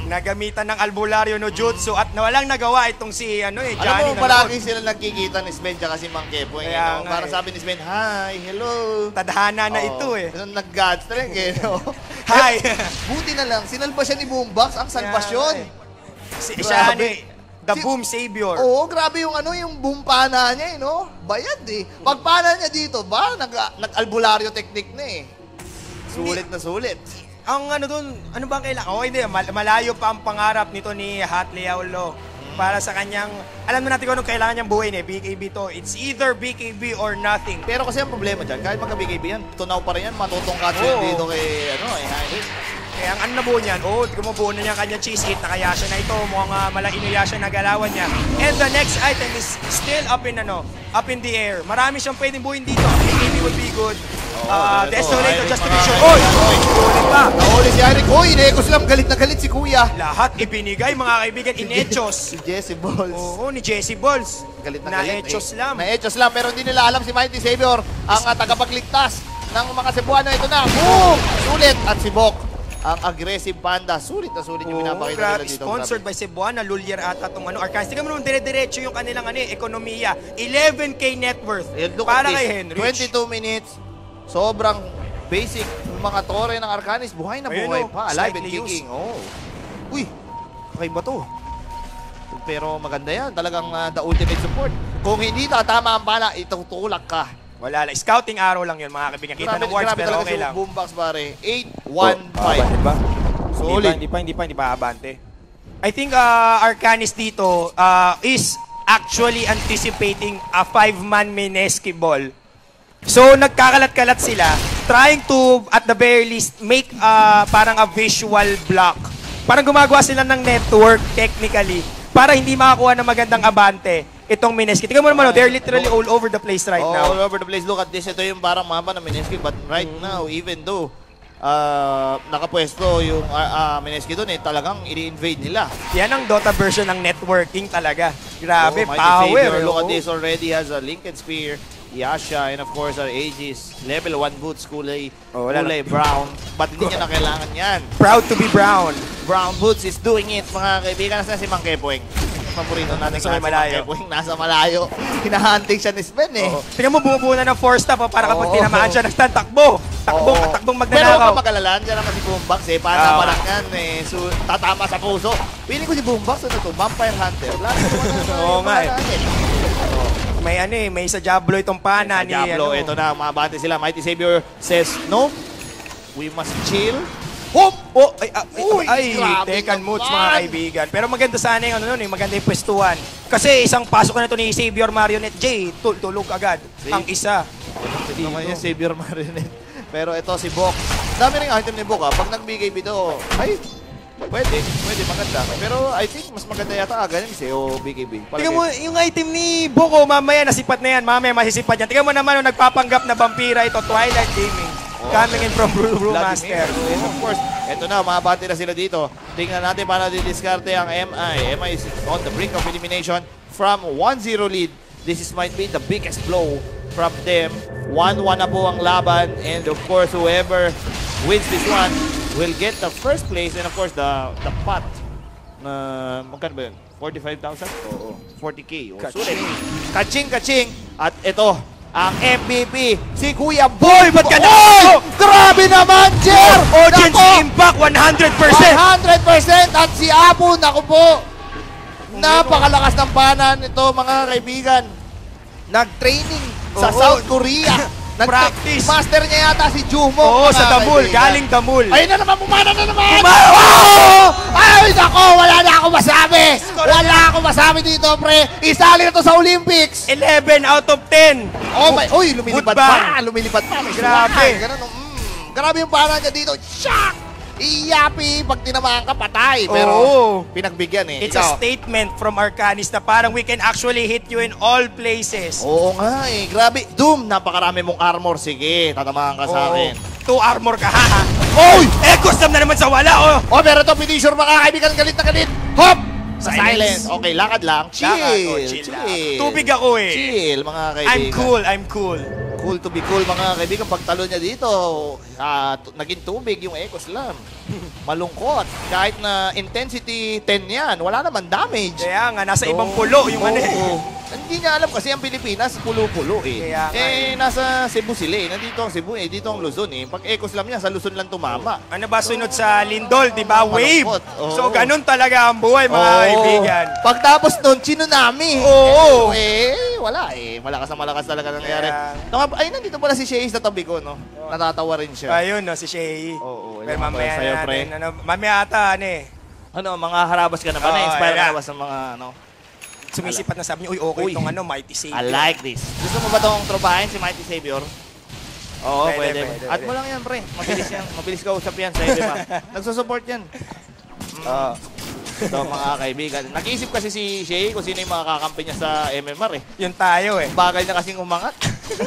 Nagamitan ng albularyo no jutsu at nawalang nagawa itong si ano eh, Alam Johnny. mo, palagi sila nagkikita ni Sven tsaka si Mang Kepo. Eh, Kaya no? nga Para eh. sabi ni Sven, hi, hello. Tadhana na Oo. ito eh. Nag-God strength eh, no? Hi! Buti na lang, sinalba siya ni Boombox, ang salvasyon. Si, siya ano Grabe. eh, the Si- boom savior. Oo, grabe yung ano, yung boom pana niya eh, no? Bayad eh. Pag pana niya dito, ba, nag- nag-albularyo technique na eh. Sulit na sulit. Ang ano dun, ano bang kailangan? Oh, hindi, mal- malayo pa ang pangarap nito ni Hat Liaulo. Para sa kanyang, alam na natin kung anong kailangan niyang buuin eh, B K B to. It's either B K B or nothing. Pero kasi ang problema dyan, kahit magka-B K B yan, tunaw pa rin yan, matutungkat Oo. yun dito kay, ano, eh, Heinrich. Kaya ang ano na buo niyan, oh, tignan mo buo na niya ang kanyang cheese eat, nakayasha na ito, mukhang uh, malaki inuyasha na galawan niya. And the next item is still up in ano, up in the air. Marami siyang pwedeng buuin dito. B K B would be good. Uh, ito, Desolator Heinrich, just to be mga- sure. Oy! Ulit pa! Nahuli si Heinrich. Uy, inekos lang, galit na galit si Kuya. Lahat ibinigay mga kaibigan, inechos. Si Jesse Balls. Oo, ni Jesse Balls. Galit na galit. Na-echos eh. lang. Na-echos lang, pero hindi nila alam si Mighty Savior, ang uh, tagapagligtas ng mga Cebuano. Ito na, boom! Sulit! At si Bok, ang aggressive panda. Sulit na sulit yung Oo, pinapakita nila grabe. dito. Sponsored by Cebuana, Lulier ata itong ano, Arcanis. Tingnan mo naman, dire-diretso yung kanilang ano, eh, ekonomiya. eleven K net worth. And look Para at kay this, Henrich. twenty-two minutes, sobrang basic yung mga tore ng Arcanis. Buhay na Ayun, buhay oh, pa. Alive and slightly kicking. Oh. Uy, kakaiba to. Pero maganda yan. Talagang uh, the ultimate support. Kung hindi tatama ang bala, itutulak ka. Wala lang. Scouting arrow lang yun, mga kaibigan. Kita Grabe, ng wards, grabe pero talaga okay si lang. Boombox pare. eight one Oh, five. abante ba? Solid. Hindi pa, hindi pa, hindi pa, hindi pa abante. I think uh, Arcanis dito uh, is actually anticipating a five-man Mineski ball. So, nagkakalat-kalat sila, trying to, at the very least, make uh, parang a visual block. Parang gumagawa sila ng network, technically, para hindi makakuha ng magandang abante itong Mineski. Tingnan mo naman, oh, they're literally all over the place right Oh, now. all over the place. Look at this. Ito yung parang mapa ng Mineski. But right Mm. now, even though uh, nakapwesto yung uh, uh, Mineski doon, eh, talagang i-invade nila. Yan ang Dota version ng networking talaga. Grabe, Oh, Mighty power. Savior, look at oh. this, already has a Lincoln Spear, Yasha, and of course our Aegis. Level one boots, kulay, Oh, wala kulay na. brown. But hindi niya na kailangan yan. Proud to be brown. Brown boots is doing it, mga kaibigan. Nasa si Mang Kepoing. Paborito natin Nasa si Mang malayo. Kepoing. Nasa malayo. Hinahunting siya ni Sven eh. Oo. Tingnan mo, bumubuo na ng four stop oh, para kapag Oo. tinamaan siya ng stand, takbo. Takbong, Oo. takbong Pero magnanakaw. huwag ka mag-alala, dyan naman si Boombox eh. Paano Oo. pa lang yan eh. So, tatama sa puso. Piling ko si Boombox, ano to? Vampire Hunter. Lalo ko na Oo nga eh. May ano eh, may sa Diablo itong pana Sa ni Diablo, ano. ito na, mabante sila. Mighty Savior says, no, we must chill. Hop! Oh, ay, ay, Uy, ay, grabe Tekken naman. moods mga kaibigan. Pero maganda sana yung ano nun eh, maganda yung pwestuhan. Kasi isang pasok na ito ni Savior Marionette J, tul tulog agad. See? Ang isa. Ito naman yung Savior Marionette. Pero ito si Bok. Dami rin item ni Bok ha. Pag nagbigay bito, ay, pwede, pwede, maganda. Pero I think mas maganda yata Aghanim eh, o B K B. Tingnan mo, yung item ni Boko, mamaya nasipat na yan. Mamaya masisipat yan. Tingnan mo naman, oh, nagpapanggap na vampira ito, Twilight Gaming. Coming in from Brew Brew Master. And of course, eto na, mabati na sila dito. Tingnan natin paano didiskarte ang M I. M I is on the brink of elimination from one zero lead. This is might be the biggest blow from them. one one na po ang laban. And of course, whoever wins this one will get the first place. And of course, the the pot. Na, magkano ba yun? forty-five thousand? Oo. forty K. Oh, sulit. Kaching, kaching. At ito, ang M V P, si Kuya Boy. Ba't ka Oy! na- Grabe naman, Jer! Audience Nako! impact, one hundred percent! one hundred percent! At si Apo, naku po, napakalakas ng pana nito, mga kaibigan. Nag-training sa Oo. South Korea. Nag- Practice. Master niya yata si Jumo. Oo, mga sa Damul, kaibigan. galing Damul. Ayun na naman, pumana na naman! Pumana! Oh! Ay, nako, wala na ako masabi! Wala ako masabi dito, pre! Isali na to sa Olympics! eleven out of ten. Oh my, uy, lumilipad Good ba? pa, lumilipad pa. May Grabe. suwakan, ganun, mm, grabe yung pana niya dito. Shock! Iyapi, pag tinamaan ka, patay. Pero Oo. pinagbigyan eh. It's a Ikaw. statement from Arcanis na parang we can actually hit you in all places. Oo nga eh, grabe. Doom, napakarami mong armor. Sige, tatamaan ka sa Oo. akin. Two armor ka, ha? Oy! Eh, custom na naman sa wala, oh! Oh, pero ito, finisher mga kaibigan, galit na galit. Hop! Sa Silence. silence. Okay, lakad lang. Chill. Lakad, oh, chill lang. Tubig ako eh. Chill, mga kaibigan. I'm cool, I'm cool. Cool to be cool mga kaibigan. Pagtalo niya dito, ah, t- naging tubig yung Echo Slam. Malungkot. Kahit na intensity ten yan, wala naman damage. Kaya nga, nasa So, ibang pulo yung ano eh. oo. Hindi niya alam kasi ang Pilipinas, pulo-pulo eh. Kaya nga eh, nasa Cebu sila eh. Nandito ang Cebu eh. Dito ang Luzon eh. Pag Echo Slam niya, sa Luzon lang tumama. Ano ba sunod sa Lindol, di ba? Wave. Malungkot. Oo. So, ganun talaga ang buhay, mga Oo. kaibigan. Pagtapos nun, tsunami. Oo. Eh, wala eh. Malakas na malakas talaga nangyari. Kaya- Naka- Ay, nandito pala si Shay sa tabi ko, no? Natatawa rin siya. Ayun, no, si Shay. Oo, Pero ewan ko mamaya sa'yo, na pre. natin. Ano, mamaya ata, ano eh. Ano, mga harabas ka na ba? Oo, Na-inspire ayan ka na. na ba sa mga, ano? Sumisipat na sabi niya, uy, okay Uy. itong ano, Mighty Savior. I like this. Gusto mo ba itong tropahin si Mighty Savior? Oo, Pwede, pwede. pwede, At pwede. mo lang yan, pre. Mabilis yan. Mabilis ka usap yan sa iba pa. Nagsusupport yan. Oo. So, mga kaibigan. Nag-iisip kasi si Shay kung sino yung mga kakampi niya sa M M R eh. Yun tayo eh. Bagay na kasing umangat.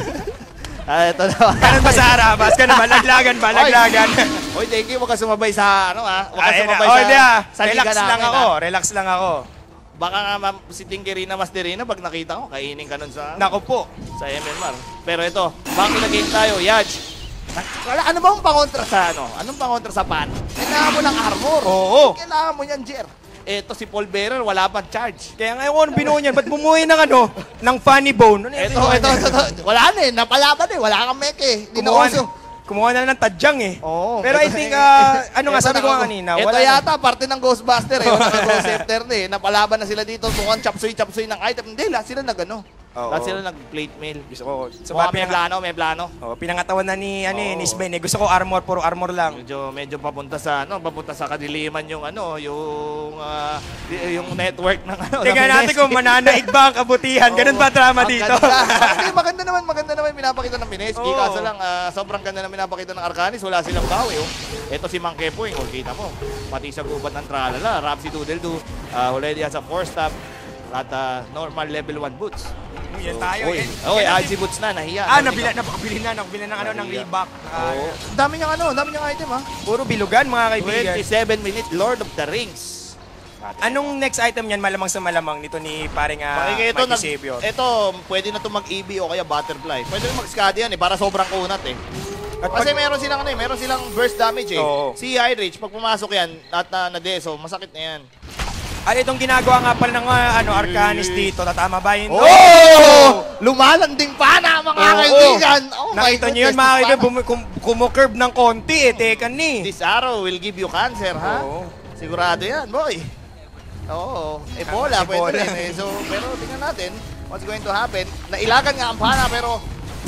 Ah, ito na. Ganun ba sa Arabas? Ganun ba? Laglagan ba? Laglagan. Oy, thank you. Huwag ka sumabay sa, ano ah. Huwag ka Ayun na. sumabay Oh, sa, di ah. sa Relax liga lang namin, ako. ah. Relax lang ako. Baka nga ma'am, si Tinkerina Masterina, pag nakita ko, kainin ka nun sa, Nako po. sa M M R. Pero ito, bakit nag-game tayo? Yaj. Wala, ano bang pangontra sa ano? Anong pangontra sa pan? Kailangan mo ng armor. Oo. Kailangan mo yan, Jer. Ito si Paul Bearer, wala pang charge. Kaya ngayon ko anong binuo niyan. Ba't bumuhay ng ano? Ng funny bone? Ano Ito, ito, ito, ito. Wala na eh. Napalaban eh. Wala kang meke eh. Di na Kumuha, uso. kumuha na lang ng tadyang eh. Oo. Pero I Ito- think, ah, ano nga, Ito sabi ko na- nga kanina, Ito wala yata, parte ng Ghostbuster eh. Wala kang Ghost Scepter na eh. Napalaban na sila dito. Mukhang chapsuy-chapsuy ng item. Hindi, lahat sila nag-ano. Oo. Lahat sila nag-plate mail. Gusto ko, sa Mukhang mga may plano, may plano. oh, pinangatawan na ni, ano eh, Oo. ni Sven eh. Gusto ko armor, puro armor lang. Medyo medyo papunta sa ano, papunta sa kadiliman yung ano, yung ah, di- yung network ng ano. Tingnan ng natin kung Mineski. mananaig ba ang kabutihan. Ganun ba drama Ang dito? ganda. Hindi, maganda naman, maganda naman yung pinapakita ng Mineski. Oo. Kaso lang, ah, sobrang ganda na pinapakita ng Arcanis. Wala silang bawi. Oh. Ito si Mang Kepoing, oh, kita mo. Pati sa gubat ng Tralala, Rapsi Doodle Do, uh, already has a four stop at ah, normal level one boots. Yan tayo. Oy, yan. oy, Yan R G boots na, nahiya. Ah, Nahiya. nabila, nabili na, nabili ng ano, ng Nahiya. Reebok. Ah, Oo. Ang dami niyang ano, ang dami niyang item ha. Puro bilugan, mga kaibigan. twenty-seven minute Lord of the Rings. Anong next item yan, malamang sa malamang, nito ni paring uh, Pakinggan ito, Mighty nag, Savior? ito, pwede na ito mag-E B o kaya Butterfly. Pwede rin mag-Scadi yan eh, para sobrang kunat eh. At Kasi pag- meron silang ano eh, meron silang burst damage eh. Oo. Si High Rage, pag pumasok yan at uh, na-deso, masakit na yan. At itong ginagawa nga pala ng uh, ano, Arcanis dito, tatama ba yun? Oh! Lumalanding pa na mga Oo. kaibigan! Oh my Nakita niyo yun, goodness, mga this kaibigan, pa- bum- kum- kumukurb ng konti eh, teka ni. This arrow will give you cancer, ha? Oo. Sigurado yan, boy. Oo. Ebola, Ah, pwede Ebola. rin eh. So, pero tingnan natin what's going to happen. Nailagan nga ang pana, pero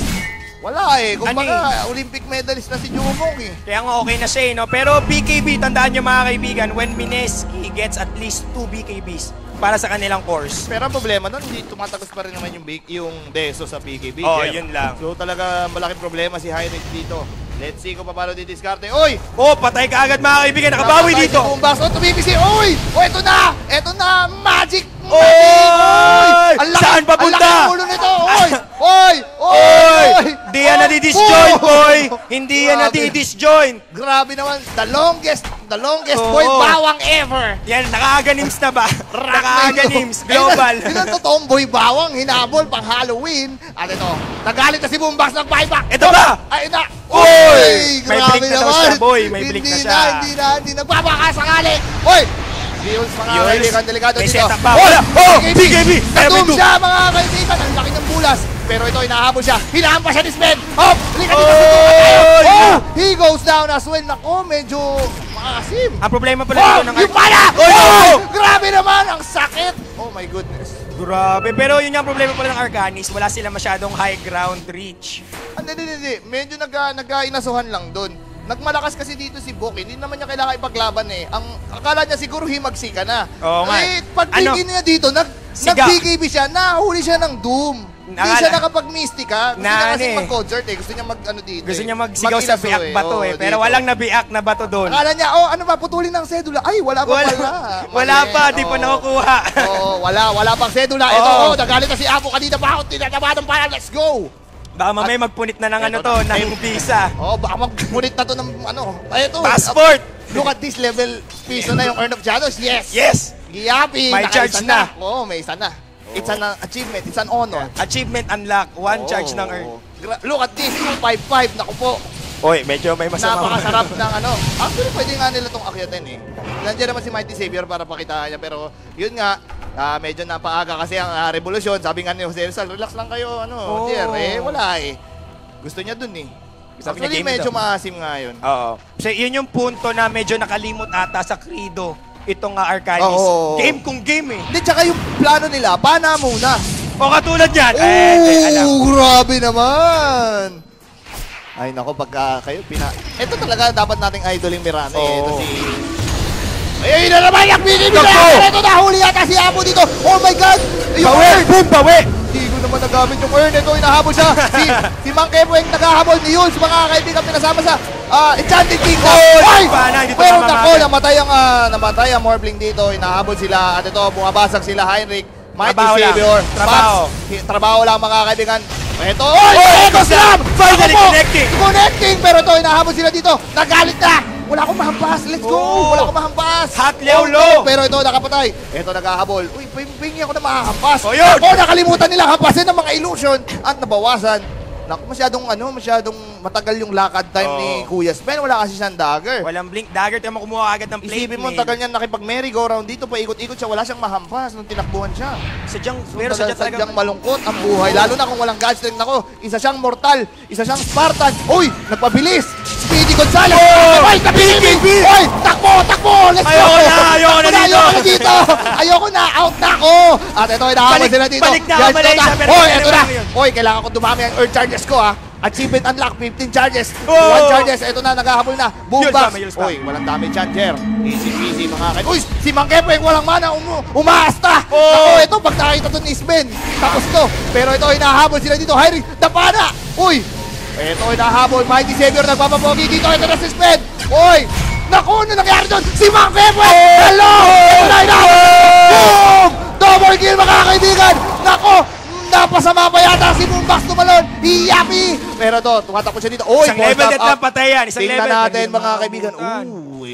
wala eh. Kung Ano baka, Olympic medalist na si Jumong eh. Kaya nga okay na siya eh, no? Pero B K B, tandaan nyo mga kaibigan, when Mineski gets at least two B K Bs para sa kanilang course. Pero ang problema nun, hindi tumatagos pa rin naman yung, big, yung Deso sa P K B. Oh, Jeff. yun lang. So talaga malaking problema si Hyrix dito. Let's see kung paano didiskarte. Oy! Oh, patay ka agad mga kaibigan, nakabawi Nakatay dito. Si Bumbas. Oh, tumibisi. Oy! Oh, ito na! Ito na! Magic! Oy! Magic! Ang laki- Saan papunta? Ang laki ng ulo nito! Oy! Oy! Oy! Oy! Hindi yan Oh! nadidisjoin, Oh! boy! Hindi yan Grabe. nadidisjoin! Grabe naman. The longest, the longest Oo. boy bawang ever. Yan, nakaaganims na ba? Rock Nakaaganims, na ito. global. Yun ang totoong boy bawang, hinabol pang Halloween. At ito, nagalit na si Bumbas ng buyback. Ito ba? Ay, na. Oy! May Grabe blink na daw naman. siya, boy. May blink hindi na siya. na, hindi na, hindi nagbabaka sakali. Oy! Jules, mga Jules, kaibigan, delikado may dito. setup ba? Oy! Wala. Oh, B K B! Natum Seven two. siya, mga kaibigan. Ang laki ng bulas. Pero ito, hinahabol siya. Hinahampa siya ni Sven. Oh! Halika dito. Oy! Oh! He goes down as well. Nako, medyo maasim. Ang problema pala Oh! dito ng Yung pala! Oy! Oh! Grabe naman! Ang sakit! Oh my goodness. Grabe, pero yun yung problema pala ng Arcanis, wala sila masyadong high ground reach. Hindi, hindi, hindi. Medyo nag, nagkainasuhan lang doon. Nagmalakas kasi dito si Bok. Hindi naman niya kailangan ipaglaban eh. Ang akala niya siguro himagsi ka na. Oo nga. Eh, pag Ano? tigil niya dito, nag, Siga. nag-B K B siya, nahuli siya ng Doom. Hindi Nakala- siya nakapag-mystica. Gusto Na niya ano kasi eh. mag-concert eh. Gusto niya mag-ano dito Gusto eh. niya magsigaw sa Mag-inaso biak bato Oo, eh, pero dito. walang nabiak na bato doon. Akala niya, oh ano ba, putulin ng sedula. Ay, wala pa Wala, pala. wala Mali. pa, di pa Oo. nakukuha. Oo, wala, wala pang sedula. Ito, Oo. oh, nagalit na si Apo kanina pa ako. Tinatabadan pa, let's go! Baka mamaya magpunit na ng ano Eto to, na. ng visa. Oh, baka magpunit na to ng ano. Ay, ito. Passport! Look at this level. Piso na yung Earn of Shadows. Yes! Yes! Giyapi! May Nakaisa charge na. Oo, may isa na. It's an uh, achievement. It's an honor. Achievement unlock, one Oo. charge ng earn. Gra- Look at this, two five five, naku po. Oy, medyo may masama. Napakasarap ng ano. Actually, pwede nga nila itong akyatin eh. Nandiyan naman si Mighty Savior para pakita niya. Pero yun nga, ah, medyo napaaga kasi ang ah, revolusyon. Sabi nga ni Jose Rizal, relax lang kayo, ano, Oh. dear. Eh, wala eh. Gusto niya dun eh. Sabi niya, Actually, game medyo daw. maasim nga yun. Oo. So, yun yung punto na medyo nakalimot ata sa Credo. Itong uh, Arcanis. Oo. Game kung game eh. Hindi, tsaka yung plano nila, pana muna. O katulad yan. Oh, Eh, eh, alam. grabe naman. Ay, nako, pagka kayo, pina... Ito talaga dapat nating idol yung Mirana eh. Ito Oo. si... Ay, na naman yung binibigay! Go! Ito, nahuli yata si Apo dito! Oh my God! Yung Bawi! earn! Boom! Bawi! Hindi ko naman nagamit yung earn. Ito, inahabol siya. Si, si Mang Kepo yung naghahabol ni Yules. Mga kaibigan pinasama sa ah, Enchanted Kingdom. Oh, Ay! sana, hindi to Pero mamamagal. nako, namatay ang, ah, namatay ang Morbling dito. Inahabol sila. At ito, bumabasag sila Heinrich. Mighty Trabaho lang. Savior. Trabaho. Max, trabaho lang mga kaibigan. Ito, Oh, oy! Echo Echo Slam! Slam! Finally Ako po! connecting! Connecting! Pero ito, inahabol sila dito. Nagalit na! Wala akong mahampas. Let's go! Oh. Wala akong mahampas. Hot Leolo. Okay, pero ito, nakapatay. Ito, naghahabol. Uy, pingi ako na makahampas. Oh, yun! Ako, nakalimutan nila hampasin ng mga illusion at nabawasan. Naku, masyadong ano, masyadong matagal yung lakad time Oo. ni Kuya Spen. Wala kasi siyang dagger. Walang blink dagger. Tayo mo kumuha agad ng plate. Isipin mo, ang mail. tagal niyan nakipag-merry-go-round dito, paikot-ikot siya, wala siyang mahampas nung tinakbuhan siya. Sadyang, So, pero sadya talaga. sadyang malungkot ang buhay, lalo na kung walang god strength. Nako, isa siyang mortal, isa siyang Spartan. Uy, nagpabilis! Speedy Gonzales! Oh! Ay, nabilibig! Speedy! Uy, takbo, takbo! Let's go! Ayoko na, ayoko na dito! Ayoko na dito! Ayoko na, out na ako! At ito, inahamon Balik- sila dito. balik na ako, Yes, Malaysia, ito pero Uy, pwede ito mo na! lang yun. Uy, kailangan ko dumami ang earth charges ko, ha? Achievement unlock, fifteen charges. Oh! one charges, ito na, naghahabol na. Boom Yun box. pa, may yun pa. Uy, walang damage yan, Jer. Easy peasy, mga kaibigan. Uy, si Mang Kepo yung walang mana, um umaasta. Oh! Ako, ito, pag nakita to ni Sven, tapos to. Pero ito, hinahabol sila dito. Hiring, napana. Uy, ito, hinahabol. Mighty Savior, nagpapapogi dito. Ito na si Sven. Uy, naku, ano nangyari doon? Si Mang Kepo! Hello! Ito na, hinahabol. Boom! Double kill, mga kaibigan. Naku, napasama pa yata si Boombox tumalon. Yappy! Pero to, tumatakbo siya dito. Uy, Isang level stop death up. lang patay yan. Isang Tingnan level. natin, Hindi mga kaibigan. makabutan. Uy,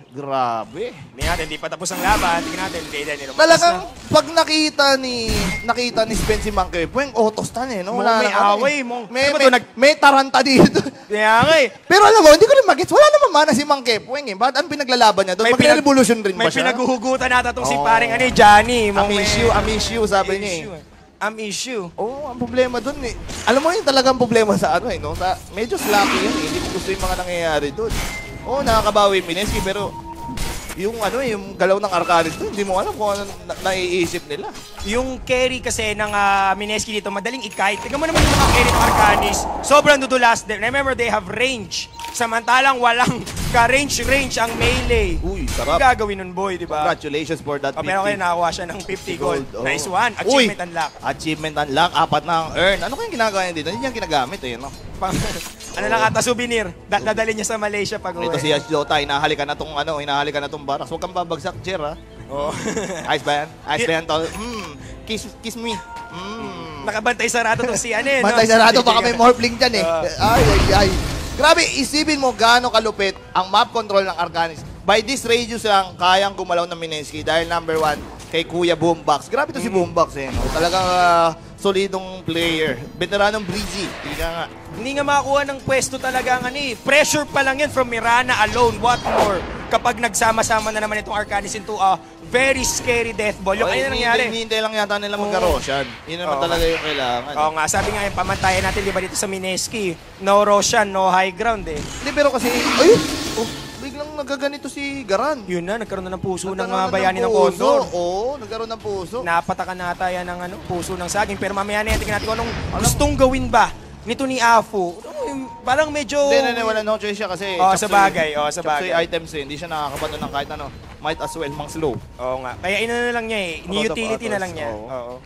grabe. Tingnan natin, hindi pa tapos ang laban. Tingnan natin, hindi din nila. Talagang pag nakita ni nakita ni Spen si Monkey Pweng, auto-stun eh, no? Mo- Wala may na ano away, eh. mo. May, Ano ba may, to, nag- may taranta dito. Kaya nga eh. Pero alam mo, hindi ko rin magets. Wala naman mana si Monkey Pweng eh. Bakit ang pinaglalaban niya doon? May pinag- Magre-revolution rin ba May siya? pinaguhugutan nata itong si Oo. paring ano eh, Johnny. Mong Am issue, am issue, sabi niya eh. Am issue. Oo, oh, ang problema doon eh. Alam mo yun talagang problema sa ano eh, no? Sa, medyo sloppy yan eh. Hindi ko gusto yung mga nangyayari doon. Oo, nakakabawi yung Mineski, pero yung ano eh, yung galaw ng Arcanis doon, hindi mo alam kung ano na- naiisip nila. Yung carry kasi ng uh, Mineski dito, madaling ikite. Tingnan mo naman yung mga carry ng Arcanis. Sobrang dudulas. Remember, they have range. Samantalang walang ka-range-range ang melee. Uy, Ang sarap. gagawin nun, boy, di ba? Congratulations for that Oh, pero fifty. kayo nakakuha siya ng fifty gold. oh. Nice one. Achievement Uy, unlock. Achievement unlock, apat na ang earn. Ano kayang ginagawa niya dito? Hindi niya ginagamit eh, no? Pang, ano lang ata, souvenir. Da- dadalhin niya sa Malaysia pag uwi. Ito si Jota, hinahalikan na tong ano, hinahalikan na tong barracks. Huwag kang babagsak, Jer, ha? Oh. Ayos ba yan? Ayos ba yan, tol? Mm, kiss, kiss me. Mm. Nakabantay sarado to si ano eh. no? Matay sarado, baka may morphling dyan eh. Ah. Ay, ay, ay. Grabe, isipin mo gaano kalupit ang map control ng Arcanis. By this radius lang, kayang gumalaw ng Mineski dahil number one, kay Kuya Boombox. Grabe to si Boombox eh. No? Talagang ah, solidong player. Veteranong breezy. Ika nga. Hindi nga makakuha ng pwesto talaga ang ano eh. Pressure pa lang yan from Mirana alone. What more? Kapag nagsama-sama na naman itong Arcanis into a very scary death ball. Yung ano nangyari? Hinihintay lang yata nila magka-Roshan. Yun naman Oo. talaga yung kailangan. Oo nga, sabi nga yung pamantayan natin, di ba dito sa Mineski, no Roshan, no high ground eh. Hindi, pero kasi, ayun! Oh, biglang nagaganito si Garan. Yun na, nagkaroon na ng puso ng Nagkaroon mga na bayani ng puso. Condor. Oo, nagkaroon ng puso. Napatakan na ata yan ng ano, puso ng saging. Pero mamaya na yan, tingnan natin kung anong gustong gawin ba nito ni Afu. Ano, yung parang medyo... Hindi, hindi, wala no choice siya kasi... Oo, chop sa suey- bagay, oo, sa chop suey bagay. items eh, hindi siya nakakapano ng kahit ano. Might as well mang slow. Oo nga. Kaya ina na lang niya eh. Ni Out of utility na autos, lang niya. oo. Oo.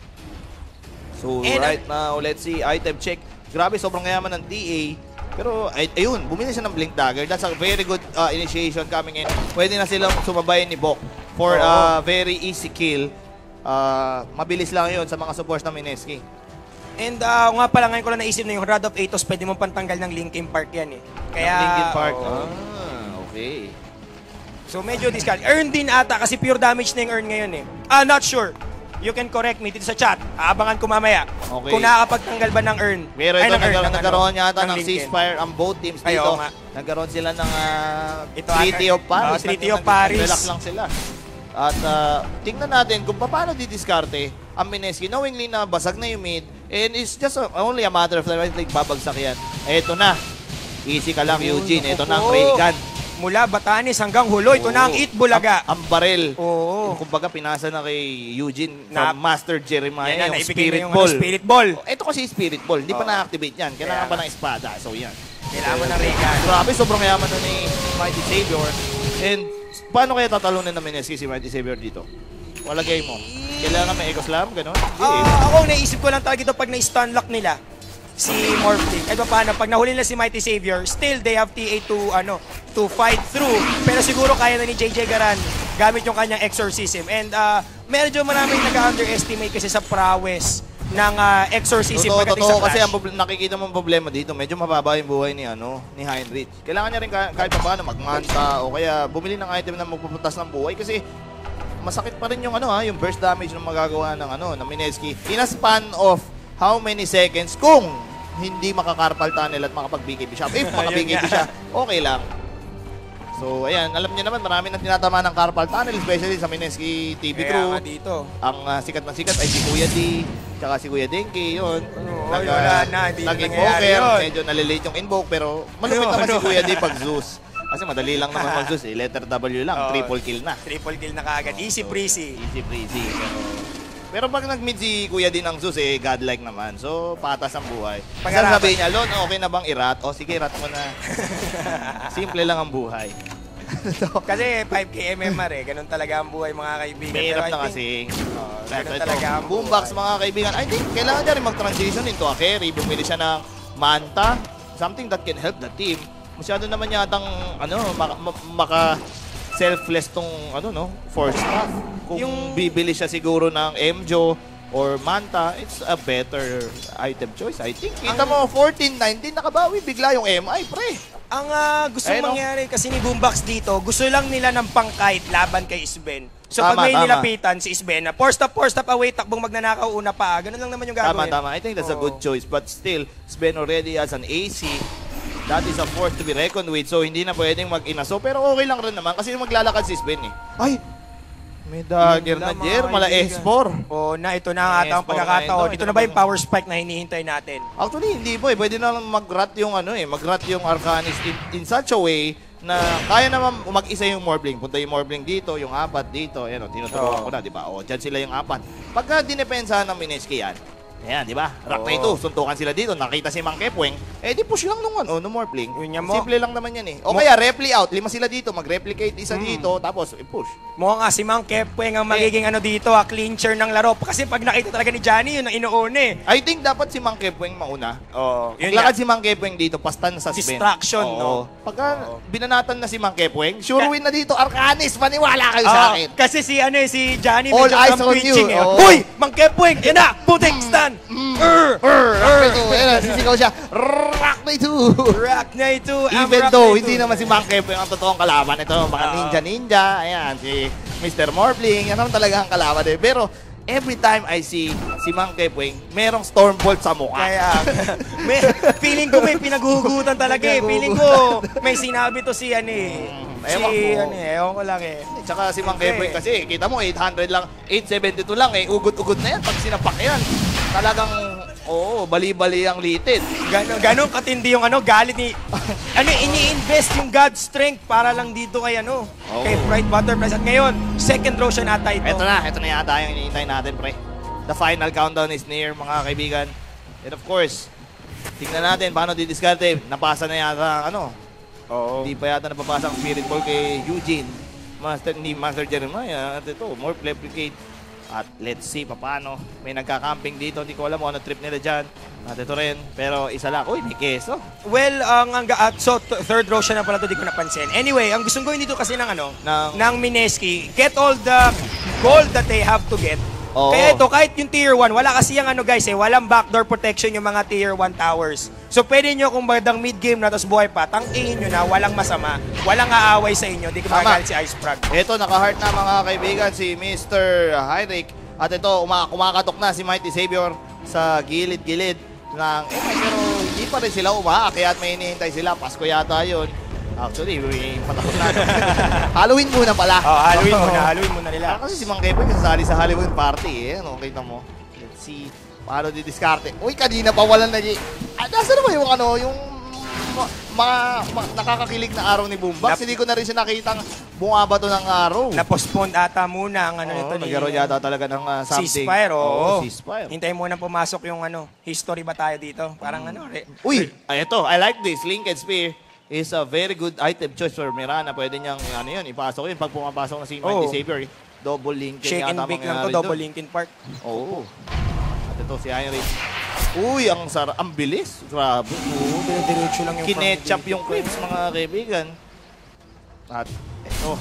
So, And, right now, let's see, item check. Grabe, sobrang yaman ng T A. Pero, ay, ayun, bumili siya ng Blink Dagger. That's a very good uh, initiation coming in. Pwede na silang sumabay ni Bok for Oo. a very easy kill. Uh, mabilis lang yun sa mga supports ng Mineski. And uh, nga pala ngayon ko lang naisip na yung Rod of Atos, pwede mong pantanggal ng Linkin Park yan eh. Kaya... Ng Linkin Park. oo. Ah, okay. So medyo discount. Earn din ata kasi pure damage na yung earn ngayon eh. Ah, not sure. you can correct me dito sa chat. Aabangan ko mamaya. Okay. Kung nakakapagtanggal ba ng earn. Pero Ay, ito, ng earn, nagkaroon, ng nagkaroon ano, yata ng Lincoln. ceasefire ang both teams Ay, dito. oo nga. Nagkaroon sila ng uh, Ito, Treaty ata- of Paris. Oo, Treaty Nag- of Paris. Nag-relax lang sila. At uh, tingnan natin kung paano didiskarte ang Mineski, knowingly na basag na yung mid, and it's just a, only a matter of time, like babagsak yan. Eto na. Easy ka lang, Eugene. Ito na ang Oo. ray gun. Mula Batanes hanggang Hulo, ito na ang Oo. Itbulaga. Ang, ang baril. Oo. Yung kumbaga pinasa na kay Eugene Na- from Master Jeremiah, Yan na, yung naibigay Spirit na yung Ball. ano, Spirit Ball. Ito kasi Spirit Ball, hindi pa Oo. na-activate yan. Kailangan Kaya pa ng espada. So yan. Kailangan mo ng Regan. Grabe, sobrang yaman na ni Mighty Savior. And paano kaya tatalunin na Mineski si Mighty Savior dito? Wala game mo. Kailangan may Echo Slam, gano'n? Hindi eh. Ah, ako, naisip ko lang talaga ito pag na-stun lock nila si Morphling. Kahit pa paano, pag nahuli na si Mighty Savior, still they have T A to, ano, to fight through. Pero siguro kaya na ni J J Garan gamit yung kanyang exorcism. And uh, medyo maraming nag-underestimate kasi sa prowess ng uh, exorcism Totoo, pagdating totoo sa kasi Flash. ang proble- nakikita mong problema dito, medyo mababa yung buhay ni ano, ni Heinrich. Kailangan niya rin ka- kahit pa paano magmanta o kaya bumili ng item na magpupuntas ng buhay kasi masakit pa rin yung ano ha, yung burst damage na magagawa ng ano, ng Mineski in a span of how many seconds kung hindi makakarpal tunnel at makapag-B K B siya. If maka-B K B siya, okay lang. So, ayan, alam niyo naman, marami nang tinatama ng carpal tunnel, especially sa Mineski T V Kaya crew. nga dito. Ang uh, sikat na sikat ay si Kuya D, tsaka si Kuya Denki, yun. Ano, Nag, ay, wala uh, na, hindi na nag-invoker, nangyayari yun. medyo nalilate yung invoke, pero malupit Ano, naman si ano? Kuya D pag Zeus. Kasi madali lang naman mag Zeus eh, letter W lang, Oo. triple kill na. Triple kill na kaagad. Easy breezy. Easy breezy. Pero, pero pag nag-mid si Kuya D ng Zeus eh, godlike naman. So, patas ang buhay. Pag Pag-arapan. sabihin niya, Lon, okay na bang i-rat? O sige, rat mo na. Simple lang ang buhay. So, Kasi five K M M R eh. Ganun talaga ang buhay mga kaibigan. mahirap Pero I na think- kasi. Oo, Ito, ganun ito. talaga ang Boombox buhay. mga kaibigan. I think kailangan niya rin mag-transition into a carry. Bumili siya ng Manta. Something that can help the team. Masyado naman yatang ano, maka, ma- maka selfless tong ano no, force staff. Kung Yung- bibili siya siguro ng Emjo or Manta, it's a better item choice, I think. Kita mo, fourteen nineteen, nakabawi bigla yung M I, pre. Ang ah, gusto Ayun, no? mangyari kasi ni Boombox dito, gusto lang nila ng pangkite laban kay Isben. So Tama, pag may tama. nilapitan si Isben, na four stop, four stop away, takbong magnanakaw una pa. Ganun lang naman yung Tama, gagawin. tama. I think that's a Oo. good choice. But still, Sven already has an A C. That is a force to be reckoned with. So, hindi na pwedeng mag-inaso. Pero okay lang rin naman kasi maglalakad si Sven eh. Ay! May dagger Yun na, lang, mga Jer. Mala kaibigan. S four. O na, ito na ang Yes, atang po, pagkakataon. ito, Ito, ito na na ba ba? yung power spike na hinihintay natin? Actually, hindi po eh. Pwede na lang mag-rat yung ano eh. Mag-rat yung Arcanis in, in such a way na kaya naman mag-isa yung Morbling. Punta yung Morbling dito, yung apat dito. Ayan o, tinuturuan Oo. ko na, di ba? O, dyan sila yung apat. Pagka dinepensahan ng Mineski yan, ayan, di ba? Rock na ito, suntukan sila dito. Nakita si Mang Kepweng, eh di push lang nung ano, nung Morbling. Yun niya mo. Simple lang naman yan eh. O Mo- kaya, repli out. Lima sila dito, mag-replicate isa Mm. dito, tapos i-push. Mukhang nga si Mang Kepweng ang Eh. magiging ano dito, ah, clincher ng laro. Kasi pag nakita talaga ni Johnny, yun ang inuuna eh. I think dapat si Mang Kepweng mauna. Oo. Yung lakad si Mang Kepweng dito, pastan sa Sven. Distraction, Oo. no? Pagka Oo. binanatan na si Mang Kepweng, sure win na dito, Arcanis, maniwala kayo Oo, sa akin. kasi si ano eh, si Johnny All medyo eyes thumb on twitching you. eh. Oo. Hoy! Mang Kepweng! Yan na! Putik stand! Urr! Rock na ito, ayan, sisigaw siya, rock na ito. Rock na ito! ang Even rock though, na ito. hindi naman si Mang Kepweng ang totoong kalaban. Ito, mga Oo. ninja-ninja, ayan, si Mister Morbling, yan naman talaga ang kalaban eh. Pero, every time I see si Mang Kepweng, merong Stormbolt sa mukha. Kaya, may, feeling ko may pinaghuhugutan talaga eh. Feeling ko may sinabi to si ano eh. Si Ewan ko. ano eh, ewan ko lang eh. Tsaka si Mang Okay. Kepweng kasi, kita mo, eight hundred lang, eight seventy-two lang eh, ugot-ugot na yan. Pag sinapak yan, talagang, oo, bali-bali ang litid. Ganon, ganon katindi yung ano, galit ni... ano, ini-invest yung God's strength para lang dito kay ano, Oo. kay Bright Butterflies. At ngayon, second row siya nata ito. Ito na, ito na yata yung hinihintay natin, pre. The final countdown is near, mga kaibigan. And of course, tingnan natin paano didiskarte. Napasa na yata, ano, Oo. hindi pa yata napapasa ang Spirit Ball kay Eugene. Master, ni Master Jeremiah. At ito, more replicate. At let's see paano. May nagka-camping dito. Hindi ko alam kung ano trip nila dyan. At ito rin. Pero isa lang. Uy, may keso. Well, ang ang at so th- third row siya na pala to, di ko napansin. Anyway, ang gustong gawin dito kasi ng ano, Ng- ng Mineski, get all the gold that they have to get. Oo. Kaya ito, kahit yung tier one, wala kasi yung ano guys eh, walang backdoor protection yung mga tier one towers. So pwede nyo kung bagdang mid-game na tapos buhay pa, tangkihin nyo na, walang masama, walang aaway sa inyo, di ko Tama. magalit si Ice Frog. Ito, naka-heart na mga kaibigan si Mister Heinrich. At ito, uma kumakatok na si Mighty Savior sa gilid-gilid ng M I, pero hindi pa rin sila umaakyat, may hinihintay sila. Pasko yata yun. Actually, may patapos na. Halloween muna pala. Oh, Halloween muna, Halloween muna nila. Kasi si Mang Kepoy kasali sa Halloween party eh. Ano, kita mo. Let's see. Paano didiskarte? Uy, kanina pa walang nag- ah, nasa na ba yung ano, yung ma, ma, nakakakilig na araw ni Boombox? Nap- Hindi ko na rin siya nakitang bumabato ng araw. Na-postpone ata muna ang ano Oo, nito ni nagkaroon yata talaga ng uh, something. ceasefire. Oo, ceasefire. Hintayin muna pumasok yung ano, history ba tayo dito? Parang Hmm. ano, re- Uy, ay ito, I like this. Linked Spear is a very good item choice for Mirana. Pwede niyang, ano yun, ipasok yun. Pag pumapasok na si Mighty Oo. Savior, double link shake and bake lang to, double Linkin Park. Oo. At ito si Heinrich. Uy, ang sara, ang bilis. Grabe. Oo, dire-diretso lang yung Kinetchup farm. yung clips, mga kaibigan. At ito.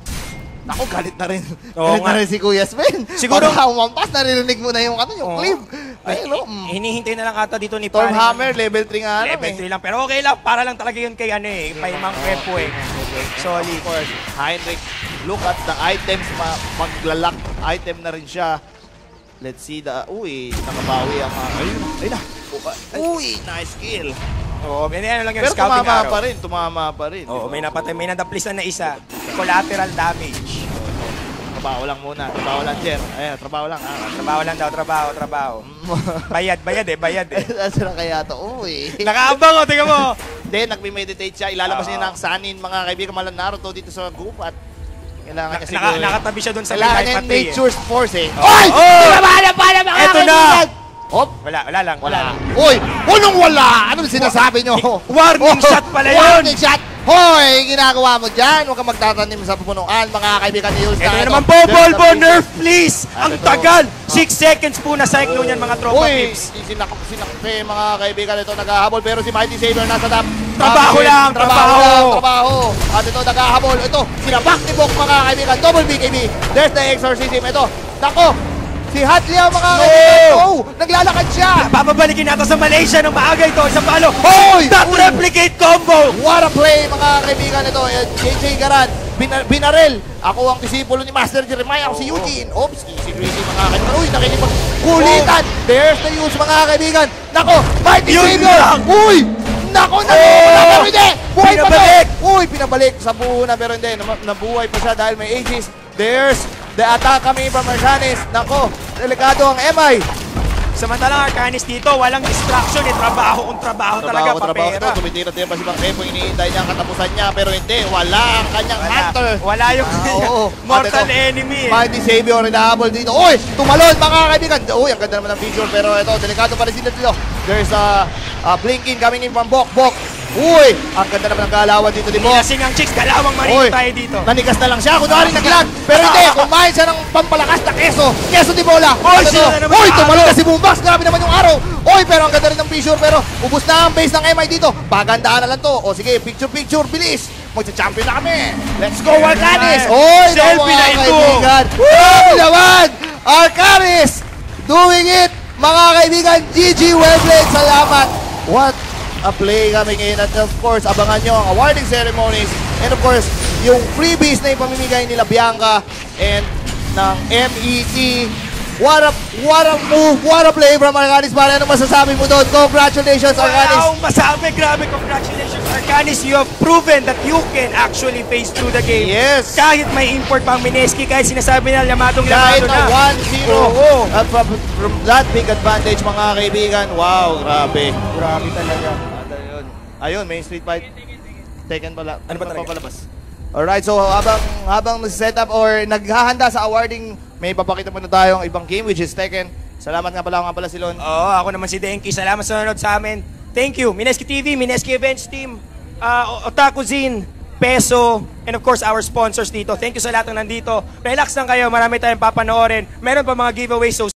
Naku, galit na rin. Oo galit nga. na rin si Kuya Sven. Siguro- Pag umampas, naririnig mo na yung, ano, yung Oo. clip. Ay, Ay, no. mm. hinihintay na lang ata dito ni Stormhammer, level three nga lang Level eh. three lang. Pero okay lang, para lang talaga yun kay ano eh, kay Mang Pepo eh. Solid. Of course, Heinrich, look at the items, ma- maglalak item na rin siya. Let's see the, uy, nakabawi ang, uh, ayun, ayun na. Uy, nice kill. Oo, may ano lang yung Pero scouting tumama araw. pa rin, tumama pa rin. Oo, diba? may napatay, may nadaplisan na isa. Collateral damage. Trabaho lang muna, trabaho lang, Jer. Ayan, trabaho lang. Ah. Trabaho lang daw, trabaho, trabaho. Bayad, bayad eh, bayad eh. Nasaan na kaya to? Uy. Nakaabang oh, tingnan mo. Then, nagme-meditate siya. Ilalabas Oo. niya ng sanin, mga kaibigan malang Naruto dito sa group at kailangan niya Naka, siguro. nakatabi siya doon sa Kailangan may niya patay eh. nature's force eh. Oo. Oy! Oh! Tumabala pala mga Eto na! kaibigan! Hop! Wala, wala lang. Wala. Uy! Unong wala! Anong sinasabi nyo? Warning shot pala yun! Warning shot! Hoy! Ginagawa mo dyan! Huwag kang magtatanim sa pupunuan, mga kaibigan ni Yulsta. Ito na naman po, Volvo, nerf please! Ang tagal! six seconds po na cyclone yan mga tropa Uy! tips. Sinak sinakpe mga kaibigan ito naghahabol pero si Mighty Savior nasa top. Trabaho top lang, trabaho! trabaho. lang, trabaho! At ito naghahabol. Ito, sinabak ni Bok mga kaibigan. Double B K B. There's the exorcism. Ito, nako! Si Hadley mga No! kaibigan. Oh! Naglalakad siya! Bababalikin natin sa Malaysia ng maaga ito. Isang palo. Hoy! That Uy! replicate combo! What a play mga kaibigan ito. Eh, J J Garan, Bin- Binarel. Ako ang disipulo ni Master Jeremiah. Ako si Eugene. Oops, si Greasy mga kaibigan. Uy, nakikipagkulitan. There's the use mga kaibigan. Nako, Mighty Yun Savior. lang. Uy! Nako, nako! Oh! Pero hindi! Buhay pa Pinabalik! to! Uy, pinabalik sa puhunan pero hindi. Nam- Nabuhay pa siya dahil may Aegis. There's the attack coming from Arcanis. Nako, delikado ang M I. Samantalang Arcanis dito, walang distraction eh. Trabaho kung trabaho, talaga, trabaho ito. papera. Tumitira-tira pa si Bang Pepo. Iniintay niya ang katapusan niya pero hindi. Wala ang kanyang Wala, hunter. wala yung Ah, oo. mortal At ito, enemy eh. Mighty Savior, inahabol dito. Uy! Tumalon mga kaibigan! Uy, ang ganda naman ng picture pero ito, delikado pa rin sila dito. There's a, a blinking coming in from Bok. Bok! Uy! Ang ganda naman ng galawan dito ni Bok. Nilasing ang chicks, dalawang marino tayo dito. Nanigas na lang siya. Kunwari naglag. Pero hindi, kumain siya ng pampalakas na keso. Keso di bola. Oy, Ano sila to? na naman Uy, yung tumalon araw. na si Boombox. Grabe naman yung araw. Uy, pero ang ganda rin ng picture. Pero ubus na ang base ng M I dito. Pagandaan na lang to. O sige, picture-picture. Bilis. Magsa-champion na kami. Let's go, Arcanis. Uy, Selfie na ito. Grabe naman. Arcanis doing it. Mga kaibigan, G G Wellplayed. Salamat. What a play coming in. At of course, abangan nyo ang awarding ceremonies. And of course, yung freebies na ipamimigay nila Bianca and ng M E T. What a, what a move, what a play from Arcanis. Pare, ano masasabi mo doon? Congratulations, Wala Arcanis. akong masabi. Grabe, congratulations, Arcanis. You have proven that you can actually face through the game. Yes. Kahit may import pang Mineski, kahit sinasabi na lamadong Kahit lamado na na. one zero. Oo. At from, from that big advantage, mga kaibigan. Wow, grabe. Grabe talaga. At ayun, ayun, may street fight. Taken pala. Ano ba talaga? Papalabas? Alright, so habang habang nag-set up or naghahanda sa awarding, may papakita muna tayong ibang game which is Tekken. Salamat nga pala, ako nga pala si Lon. Oo, ako naman si Denki. Salamat sa nanonood sa amin. Thank you. Mineski T V, Mineski Events Team, uh, Otaku Zine, Peso, and of course our sponsors dito. Thank you sa lahat ng nandito. Relax lang kayo, marami tayong papanoorin. Meron pa mga giveaways, so